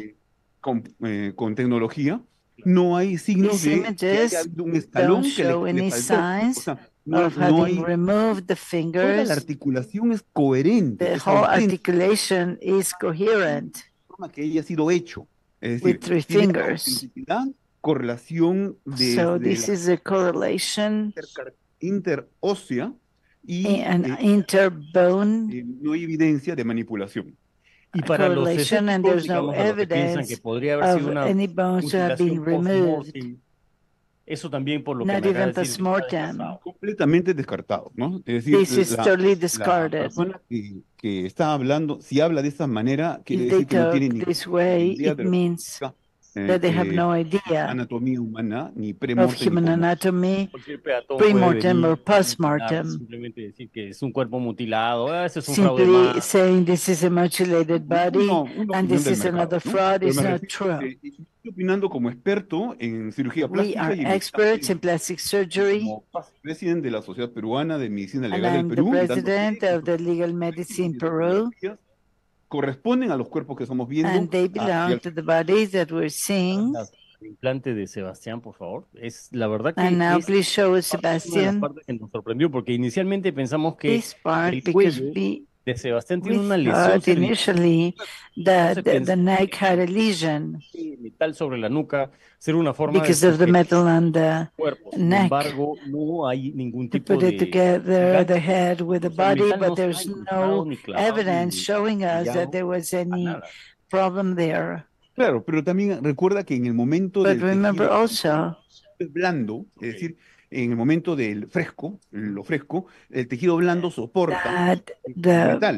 con tecnología, no hay signos These de que haya images habido un escalón don't que show le any faltó. O signs sea, no, of no having hay, removed the toda fingers. la articulación es coherente, The es whole auténtica, articulation is coherent de la forma que haya sido hecho. Es with decir, three tiene fingers. autenticidad, correlación So de this la is a correlation interósea y an interbone no hay evidencia de manipulación. Y para los correlation, and escépticos, there's no digamos, a los que piensan que evidence podría haber sido of una any bones to have been mutilación removed. post-mortem, eso también por lo que Not me acaba even de decir está postmortem. descartado. Completamente descartado, ¿no? Es decir, This is totally la discarded. persona que está hablando, si habla de esa manera, quiere If they decir que no talk tiene ni this way, idea it de lo que means significa, that they have no idea anatomía humana, ni of premortem, ni human postmortem. anatomy, Cualquier peatón puede pre-mortem venir or y post-mortem. simplemente decir que es un cuerpo mutilado, ese es un fraude Simply más. saying this is a mutilated body Una and opinión this del is mercado, another ¿no? fraud Pero is me not refiero true. estoy opinando como experto en cirugía We plástica are y en experts in plastic surgery, como presidente de la Sociedad Peruana de Medicina and Legal del I'm the Perú, dando president of the legal medicine in Peru, corresponden a los cuerpos que estamos viendo. and they belong to the bodies that we're seeing. El implante de Sebastián, por favor. Es la verdad que And now es please show us, una de las Sebastian, partes que nos sorprendió, porque inicialmente pensamos que this part, el because cuello we de Sebastián tiene una lesión thought cervical, initially that Entonces the neck had a lesion metal sobre la nuca, ser una forma de because of the sujetar metal on the cuerpo. Sin neck. embargo, no hay ningún To tipo put it de together, the head with the o sea, el body, metal but no there's está incrustado no ni clavado evidence ni showing us sellado that there was any nada. problem there. Claro, pero también recuerda que en el momento But del remember tejido also blando, es decir, en el momento del fresco, lo fresco, el tejido blando soporta that el the metal.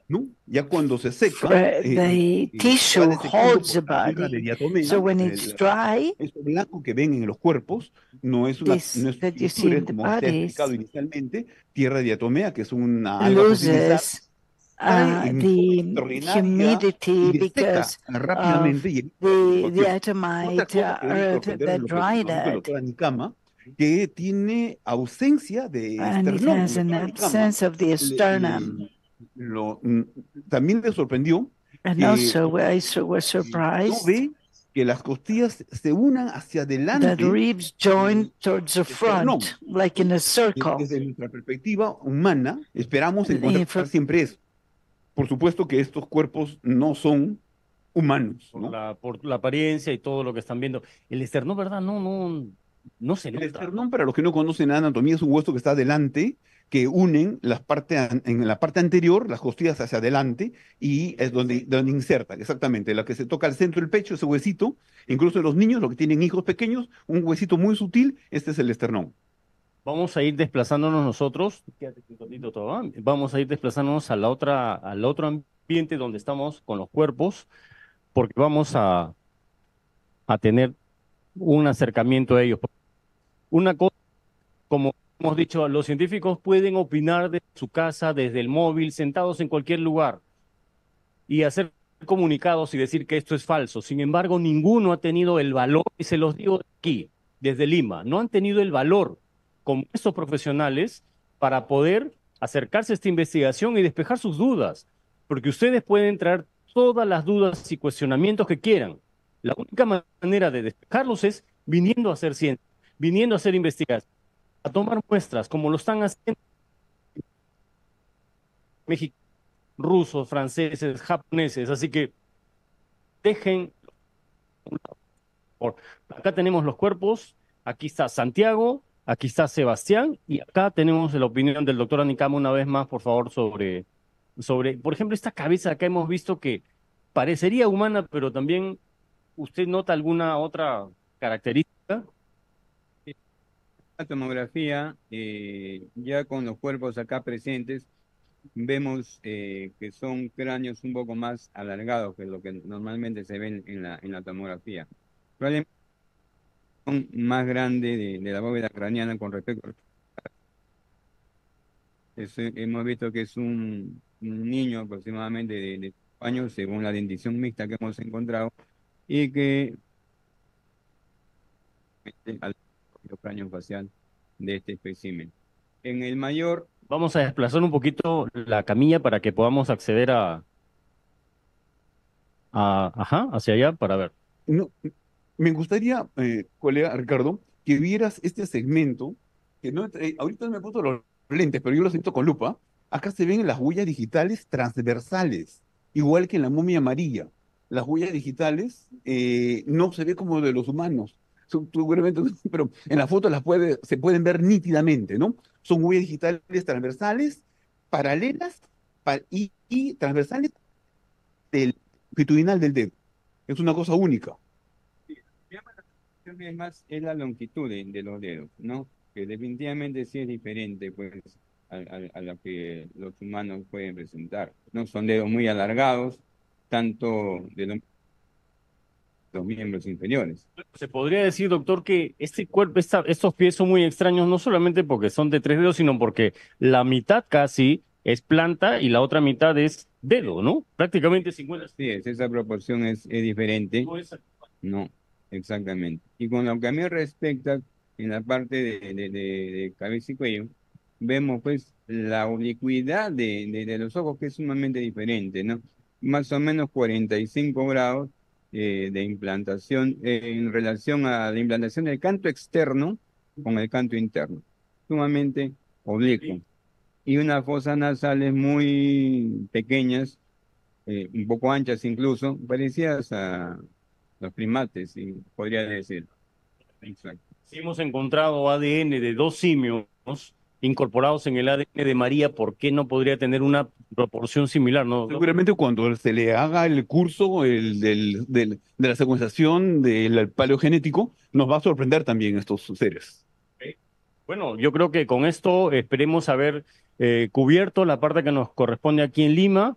¿no? Ya cuando se seca, the tissue holds the fibra de body. diatomea, So when it's dry, eso blanco que ven en los cuerpos no es una that you see in the como se ha explicado bodies inicialmente, tierra de diatomea, que es una alga fosilizada, loses cae en the extraordinaria humidity y seca because rápidamente of y the otra atomite cosa que debe earth sorprender that en dried la it. doctora Nikama, que tiene ausencia de And it esternón. has an La doctora Nikama absence of the sternum. también le sorprendió And que also, I was no surprised ve que las costillas se unan hacia that adelante ribs join towards the esternón. front, like in a circle. Desde nuestra perspectiva humana, esperamos encontrar siempre eso. Por supuesto que estos cuerpos no son humanos, ¿no? Por la apariencia y todo lo que están viendo. El esternón, ¿verdad? No se El nota. esternón, para los que no conocen la anatomía, es un hueso que está adelante, que unen en la parte anterior, las costillas hacia adelante, y es donde inserta, exactamente, la que se toca al centro del pecho, ese huesito. Incluso en los niños, los que tienen hijos pequeños, un huesito muy sutil, este es el esternón. Vamos a ir desplazándonos nosotros, vamos a ir desplazándonos al otro ambiente donde estamos con los cuerpos, porque vamos a tener un acercamiento a ellos. Una cosa, como hemos dicho, los científicos pueden opinar desde su casa, desde el móvil, sentados en cualquier lugar, y hacer comunicados y decir que esto es falso. Sin embargo, ninguno ha tenido el valor, y se los digo aquí, desde Lima, no han tenido el valor como estos profesionales para poder acercarse a esta investigación y despejar sus dudas, porque ustedes pueden traer todas las dudas y cuestionamientos que quieran. La única manera de despejarlos es viniendo a hacer ciencia, viniendo a hacer investigación, a tomar muestras, como lo están haciendo mexicanos, rusos, franceses, japoneses. Así que dejen. Acá tenemos los cuerpos, aquí está Santiago, aquí está Sebastián, y acá tenemos la opinión del doctor Nikama una vez más, por favor, sobre, por ejemplo, esta cabeza acá hemos visto que parecería humana, pero también ¿usted nota alguna otra característica? La tomografía, ya con los cuerpos acá presentes, vemos que son cráneos un poco más alargados que lo que normalmente se ven en la tomografía. Probablemente son más grandes de la bóveda craneana con respecto hemos visto que es un niño aproximadamente de 5 años, según la dentición mixta que hemos encontrado, y que al cráneo facial de este espécimen. En el mayor... Vamos a desplazar un poquito la camilla para que podamos acceder hacia allá para ver. No, me gustaría, colega Ricardo, que vieras este segmento, que no, ahorita me he puesto los lentes, pero yo lo siento con lupa. Acá se ven las huellas digitales transversales, igual que en la momia amarilla. Las huellas digitales no se ve como de los humanos, seguramente, pero en la foto se pueden ver nítidamente, ¿no? Son huellas digitales transversales, paralelas y transversales del longitudinal del dedo. Es una cosa única. Es la longitud de los dedos, ¿no? Que definitivamente sí es diferente, pues, a lo que los humanos pueden presentar, ¿no? Son dedos muy alargados, tanto de los miembros inferiores. Se podría decir, doctor, que este cuerpo, estos pies son muy extraños, no solamente porque son de 3 dedos, sino porque la mitad casi es planta y la otra mitad es dedo, ¿no? Prácticamente 50. Sí, esa proporción es diferente. No, exactamente. Y con lo que a mí respecta, en la parte de cabeza y cuello, vemos pues la oblicuidad de los ojos, que es sumamente diferente, ¿no? Más o menos 45 grados de implantación en relación a la implantación del canto externo con el canto interno, sumamente oblicuo. Y unas fosas nasales muy pequeñas, un poco anchas incluso, parecidas a los primates, podría decir. Exacto. Si hemos encontrado ADN de 2 simios incorporados en el ADN de María, ¿por qué no podría tener una proporción similar, no? Seguramente cuando se le haga el curso de la secuenciación del paleogenético, nos va a sorprender también estos seres. Bueno, yo creo que con esto esperemos haber cubierto la parte que nos corresponde aquí en Lima.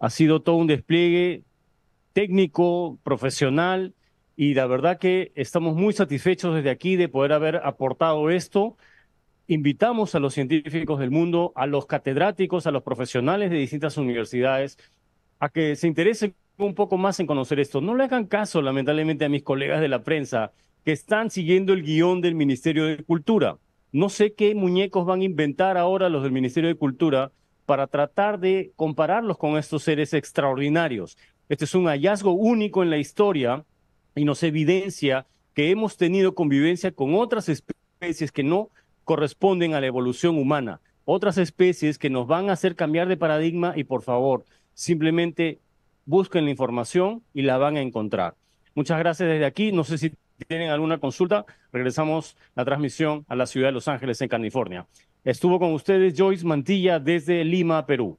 Ha sido todo un despliegue técnico, profesional, y la verdad que estamos muy satisfechos desde aquí de poder haber aportado esto. Invitamos a los científicos del mundo, a los catedráticos, a los profesionales de distintas universidades, a que se interesen un poco más en conocer esto. No le hagan caso, lamentablemente, a mis colegas de la prensa que están siguiendo el guión del Ministerio de Cultura. No sé qué muñecos van a inventar ahora los del Ministerio de Cultura para tratar de compararlos con estos seres extraordinarios. Este es un hallazgo único en la historia y nos evidencia que hemos tenido convivencia con otras especies que no corresponden a la evolución humana, otras especies que nos van a hacer cambiar de paradigma y por favor, simplemente busquen la información y la van a encontrar. Muchas gracias desde aquí. No sé si tienen alguna consulta. Regresamos la transmisión a la ciudad de Los Ángeles, en California. Estuvo con ustedes Joyce Mantilla desde Lima, Perú.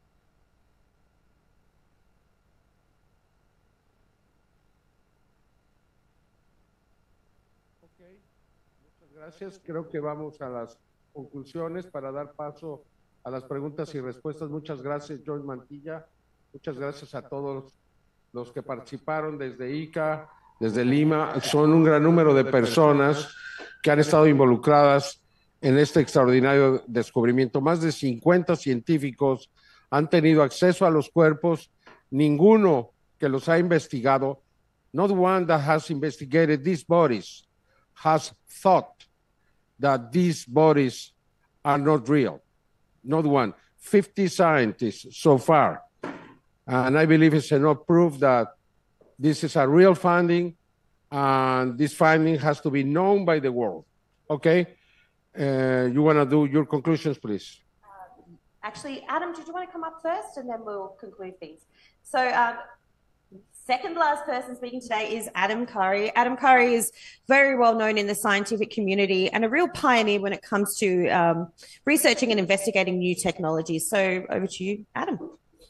Gracias. Creo que vamos a las conclusiones para dar paso a las preguntas y respuestas. Muchas gracias, Joyce Mantilla. Muchas gracias a todos los que participaron desde ICA, desde Lima. Son un gran número de personas que han estado involucradas en este extraordinario descubrimiento. Más de 50 científicos han tenido acceso a los cuerpos. Ninguno que los ha investigado, not one that has investigated these bodies, has thought that these bodies are not real. Not one. 50 scientists so far. And I believe it's enough proof that this is a real finding, and this finding has to be known by the world. Okay? You want to do your conclusions, please? Actually, Adam, did you want to come up first, and then we'll conclude things? So, second last person speaking today is Adam Curry. Adam Curry is very well known in the scientific community and a real pioneer when it comes to researching and investigating new technologies. So over to you, Adam.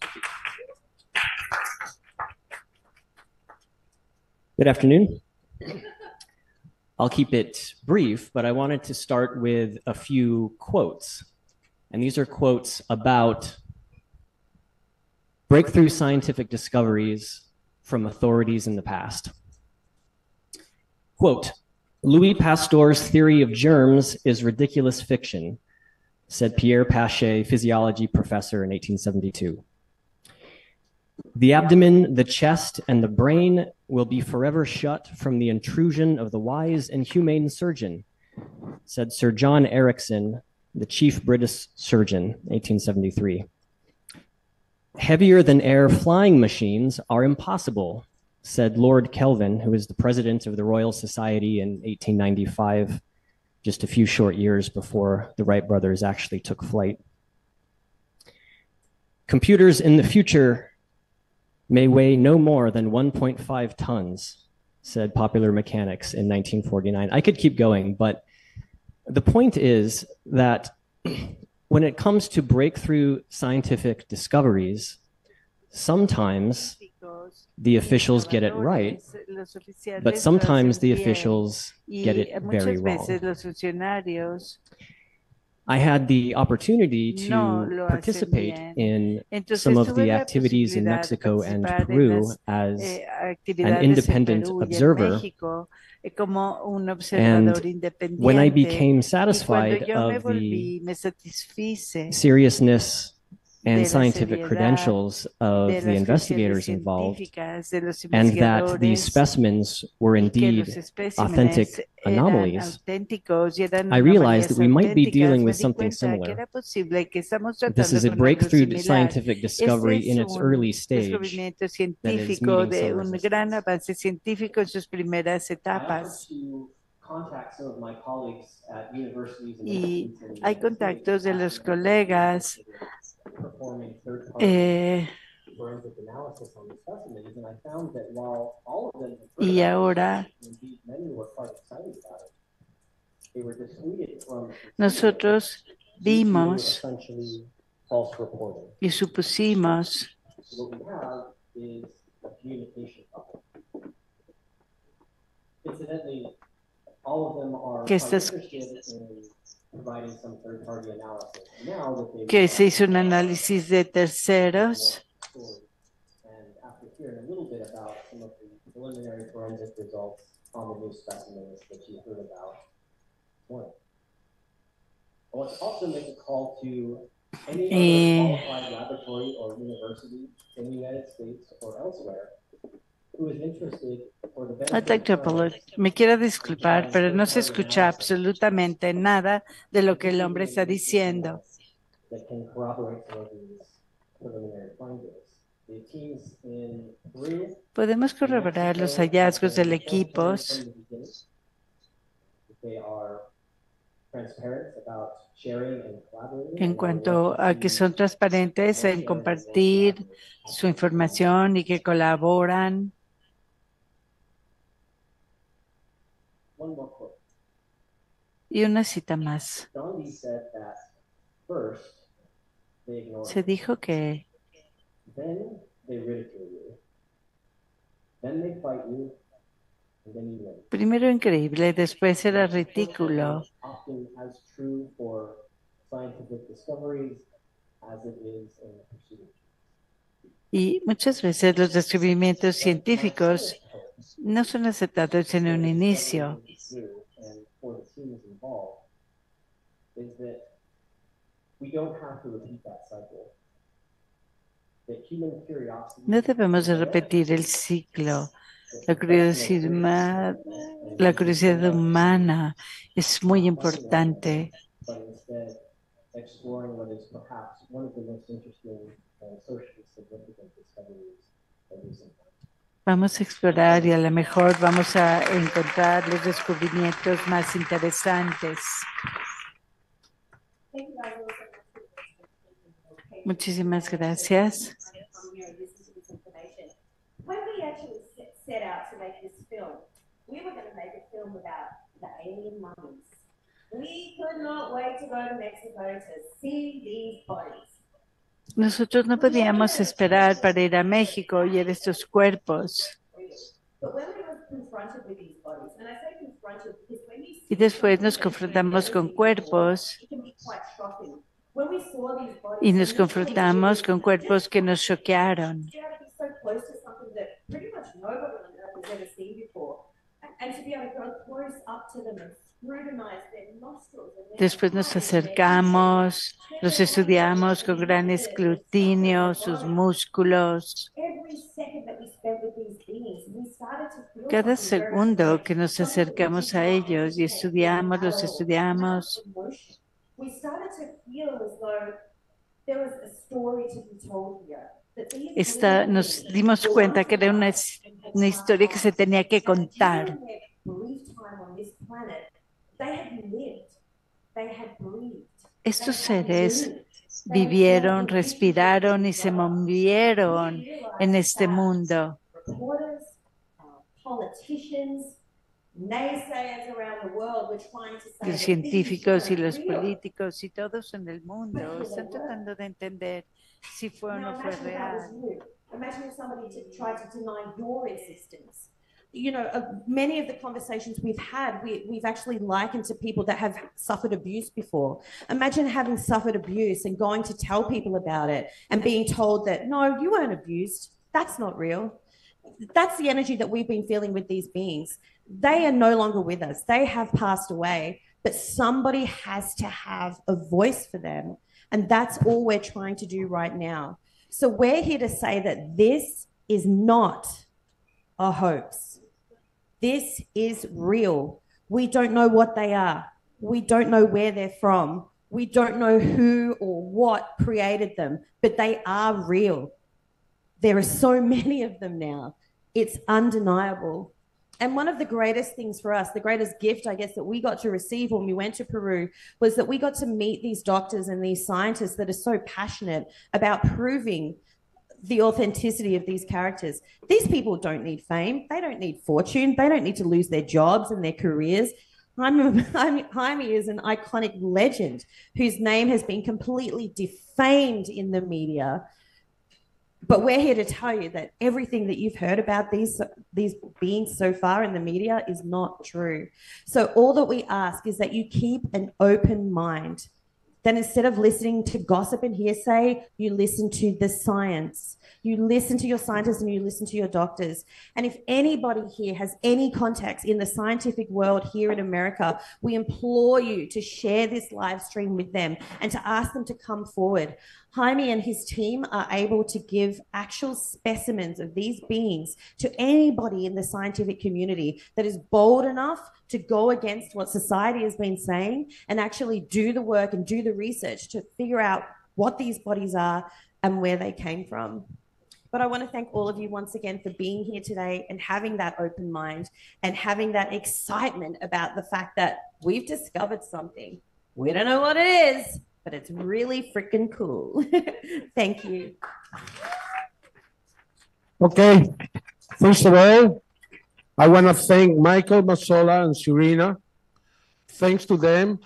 Good afternoon. I'll keep it brief, but I wanted to start with a few quotes. And these are quotes about breakthrough scientific discoveries from authorities in the past. Quote, Louis Pasteur's theory of germs is ridiculous fiction, said Pierre Paget, physiology professor in 1872. The abdomen, the chest, and the brain will be forever shut from the intrusion of the wise and humane surgeon, said Sir John Ericsson, the chief British surgeon, 1873. Heavier than air flying machines are impossible, said Lord Kelvin, who was the president of the Royal Society in 1895, just a few short years before the Wright brothers actually took flight. Computers in the future may weigh no more than 1.5 tons, said Popular Mechanics in 1949. I could keep going, but the point is that when it comes to breakthrough scientific discoveries, sometimes the officials get it right, but sometimes the officials get it very wrong. I had the opportunity to participate in some of the activities in Mexico and Peru as an independent observer. And when I became satisfied of the seriousness and scientific credentials of the investigators involved, and that these specimens were indeed authentic anomalies, I realized that we might be dealing with something similar. This is a breakthrough scientific discovery in its early stage that is meeting some Y hay contactos de los colegas y ahora nosotros vimos y supusimos que se hizo un análisis de terceros forensic results on the new specimens that you heard about this morning. I want to also make a call to any other qualified laboratory or university in the United States or elsewhere who is interested for the I'd like to apologize. Me quiero disculpar, pero no se escucha absolutamente nada de lo que el hombre está diciendo. That can corroborate some of these preliminary findings. The teams in Peru, Podemos corroborar los hallazgos del equipo. They are transparent about sharing and collaborating. En cuanto a que son transparentes en compartir su información y que colaboran. One more quote. Y una cita más. Gandhi said that first they ignore Se dijo que then they ridicule you, then they fight you, and then you win. primero increíble, después era ridículo. Often as true for scientific discoveries as it is in the pursuit of truth. Y muchas veces los descubrimientos científicos no son aceptados en un inicio. And for the teams involved is that we don't have to repeat that cycle. That human curiosity. No debemos de repetir el ciclo. La curiosidad humana es muy importante. But instead exploring what is perhaps one of the most interesting and socially significant discoveries of recent times. Vamos a explorar y a lo mejor vamos a encontrar los descubrimientos más interesantes. Muchísimas gracias. When we actually set out to make this film, we were going to make a film about the alien mummies. We could not wait to go to Mexico to see these bodies. Nosotros no podíamos esperar para ir a México y ver estos cuerpos. Y después nos confrontamos con cuerpos y nos confrontamos con cuerpos que nos choquearon. Después nos acercamos, los estudiamos con gran escrutinio, sus músculos. Cada segundo que nos acercamos a ellos y estudiamos, los estudiamos, nos dimos cuenta que era una historia que se tenía que contar. Estos seres vivieron, respiraron y se movieron en este mundo. Los científicos y los políticos y todos en el mundo están tratando de entender si fue o no fue real. You know, many of the conversations we've had, we've actually likened to people that have suffered abuse before. Imagine having suffered abuse and going to tell people about it and being told that, no, you weren't abused. That's not real. That's the energy that we've been feeling with these beings. They are no longer with us. They have passed away, but somebody has to have a voice for them. And that's all we're trying to do right now. So we're here to say that this is not a hoax. This is real. We don't know what they are. We don't know where they're from. We don't know who or what created them, but they are real. There are so many of them now. It's undeniable. And one of the greatest things for us, the greatest gift, I guess, that we got to receive when we went to Peru was that we got to meet these doctors and these scientists that are so passionate about proving the authenticity of these characters. These people don't need fame. They don't need fortune. They don't need to lose their jobs and their careers. Jaime is an iconic legend whose name has been completely defamed in the media. But we're here to tell you that everything that you've heard about these beings so far in the media is not true. So all that we ask is that you keep an open mind. Then instead of listening to gossip and hearsay, you listen to the science. You listen to your scientists and you listen to your doctors. And if anybody here has any contacts in the scientific world here in America, we implore you to share this live stream with them and to ask them to come forward. Jaime and his team are able to give actual specimens of these beings to anybody in the scientific community that is bold enough to go against what society has been saying and actually do the work and do the research to figure out what these bodies are and where they came from. But I want to thank all of you once again for being here today and having that open mind and having that excitement about the fact that we've discovered something. We don't know what it is, but it's really freaking cool. Thank you. Okay. First of all, I want to thank Michael Mazzola and Serena. Thanks to them,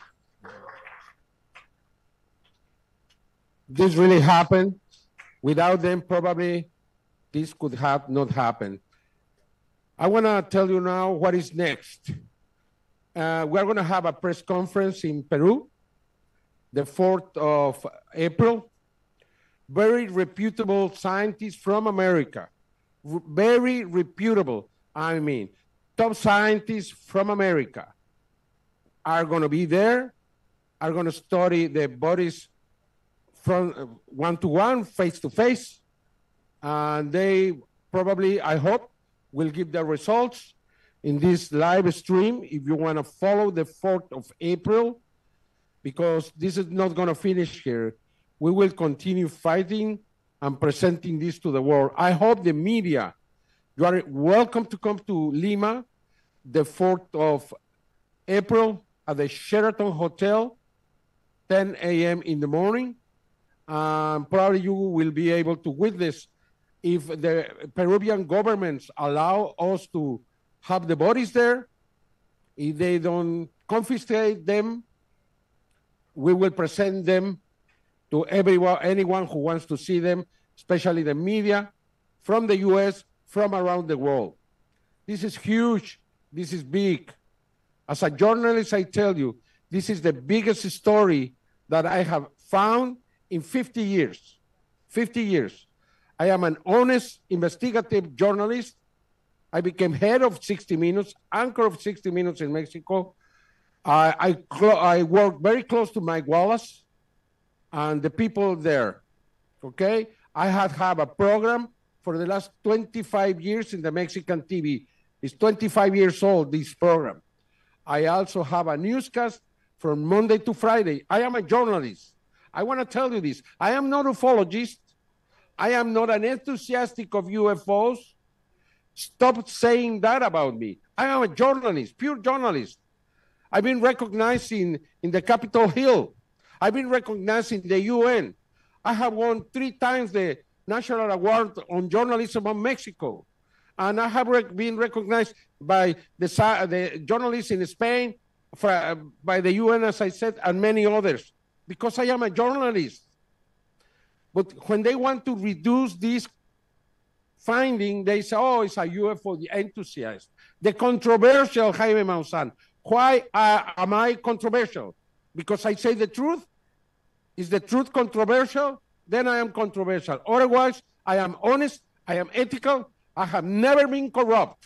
this really happened. Without them, probably this could have not happened. I want to tell you now what is next. We're going to have a press conference in Peru, the 4th of April. Very reputable scientists from America, very reputable, I mean, top scientists from America are going to be there, are going to study the bodies from one-to-one, face-to-face, and they probably, I hope, will give their results in this live stream if you want to follow the 4th of April, because this is not going to finish here. We will continue fighting and presenting this to the world. I hope the media, you are welcome to come to Lima the 4th of April at the Sheraton Hotel, 10 a.m. in the morning. Probably you will be able to witness if the Peruvian governments allow us to have the bodies there. If they don't confiscate them, we will present them to anyone who wants to see them, especially the media from the US, from around the world. This is huge. This is big. As a journalist, I tell you, this is the biggest story that I have found in 50 years. 50 years. I am an honest investigative journalist. I became head of 60 Minutes, anchor of 60 Minutes in Mexico. I work very close to Mike Wallace and the people there, okay? I have a program for the last 25 years in the Mexican TV. It's 25 years old, this program. I also have a newscast from Monday to Friday. I am a journalist. I want to tell you this. I am not an ufologist. I am not an enthusiastic of UFOs. Stop saying that about me. I am a journalist, pure journalist. I've been recognized in the Capitol Hill. I've been recognized in the UN. I have won 3 times the National Award on Journalism of Mexico. And I have been recognized by the journalists in Spain, by the UN, as I said, and many others, because I am a journalist. But when they want to reduce this finding, they say, oh, it's a UFO enthusiast. The controversial Jaime Maussan. Why am I controversial? Because I say the truth? Is the truth controversial? Then I am controversial. Otherwise, I am honest, I am ethical, I have never been corrupt.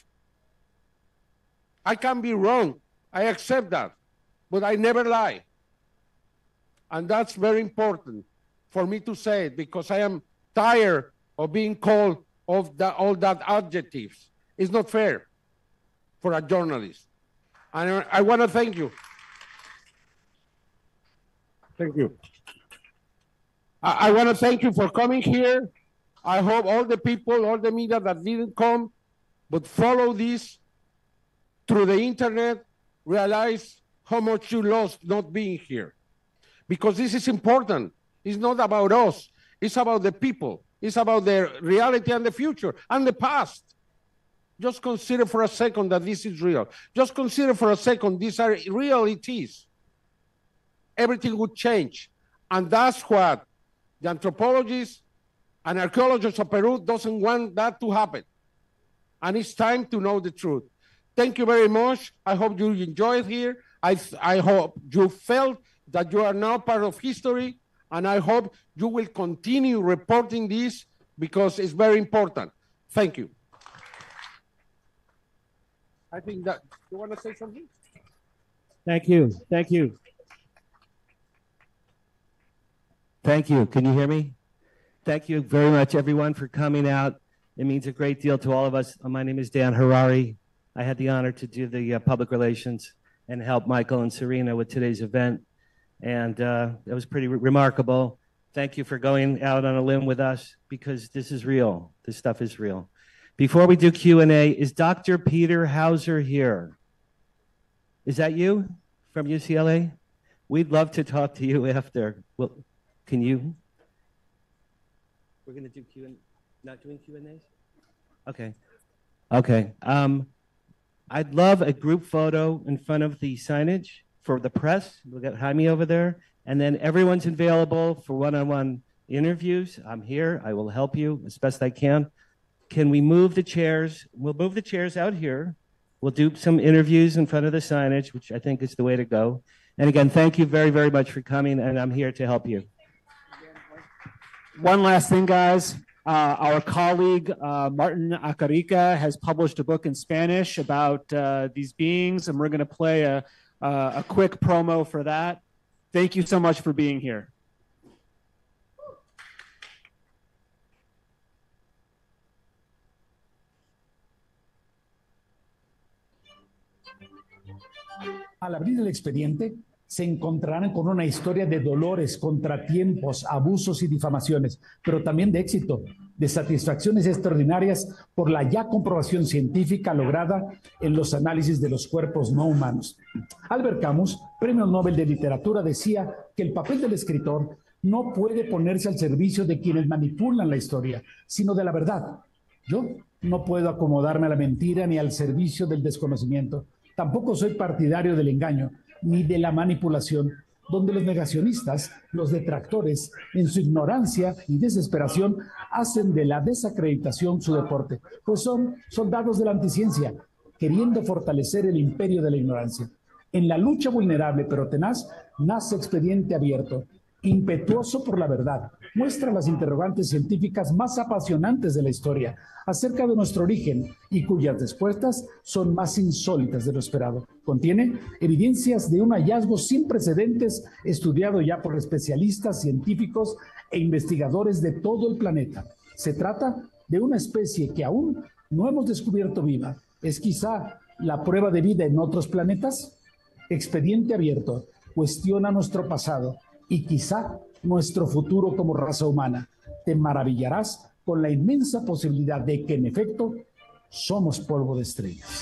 I can be wrong, I accept that, but I never lie. And that's very important for me to say it, because I am tired of being called all that adjectives. It's not fair for a journalist. And I want to thank you. Thank you. I want to thank you for coming here. I hope all the people, all the media that didn't come, but follow this through the internet, realize how much you lost not being here. Because this is important. It's not about us. It's about the people. It's about the reality and the future and the past. Just consider for a second that this is real. Just consider for a second these are realities. Everything would change. And that's what the anthropologists and archaeologists of Peru doesn't want that to happen. And it's time to know the truth. Thank you very much. I hope you enjoyed here. I hope you felt that you are now part of history, and I hope you will continue reporting this because it's very important. Thank you. I think that, you want to say something? Thank you. Thank you. Thank you. Can you hear me? Thank you very much, everyone, for coming out. It means a great deal to all of us. My name is Dan Harari. I had the honor to do the public relations and help Michael and Serena with today's event. And it was pretty remarkable. Thank you for going out on a limb with us, because this is real. This stuff is real. Before we do Q&A, is Dr. Peter Hauser here? Is that you from UCLA? We'd love to talk to you after. Well, can you? We're going to do Q&A. Not doing Q&As? Okay. Okay. I'd love a group photo in front of the signage for the press. We'll get Jaime over there. And then everyone's available for one-on-one interviews. I'm here. I will help you as best I can. Can we move the chairs? We'll move the chairs out here. We'll do some interviews in front of the signage, which I think is the way to go. And again, thank you very, very much for coming, and I'm here to help you. One last thing, guys. Our colleague, Martin Acarica, has published a book in Spanish about these beings, and we're going to play a quick promo for that. Thank you so much for being here. Al abrir el expediente, se encontrarán con una historia de dolores, contratiempos, abusos y difamaciones, pero también de éxito, de satisfacciones extraordinarias por la ya comprobación científica lograda en los análisis de los cuerpos no humanos. Albert Camus, Premio Nobel de Literatura, decía que el papel del escritor no puede ponerse al servicio de quienes manipulan la historia, sino de la verdad. Yo no puedo acomodarme a la mentira ni al servicio del desconocimiento. Tampoco soy partidario del engaño ni de la manipulación, donde los negacionistas, los detractores, en su ignorancia y desesperación, hacen de la desacreditación su deporte, pues son soldados de la anticiencia, queriendo fortalecer el imperio de la ignorancia. En la lucha vulnerable pero tenaz, nace Expediente Abierto, impetuoso por la verdad, muestra las interrogantes científicas más apasionantes de la historia acerca de nuestro origen y cuyas respuestas son más insólitas de lo esperado. Contiene evidencias de un hallazgo sin precedentes estudiado ya por especialistas, científicos e investigadores de todo el planeta. Se trata de una especie que aún no hemos descubierto viva. ¿Es quizá la prueba de vida en otros planetas? Expediente Abierto cuestiona nuestro pasado y quizá nuestro futuro como raza humana. Te maravillarás con la inmensa posibilidad de que, en efecto, somos polvo de estrellas.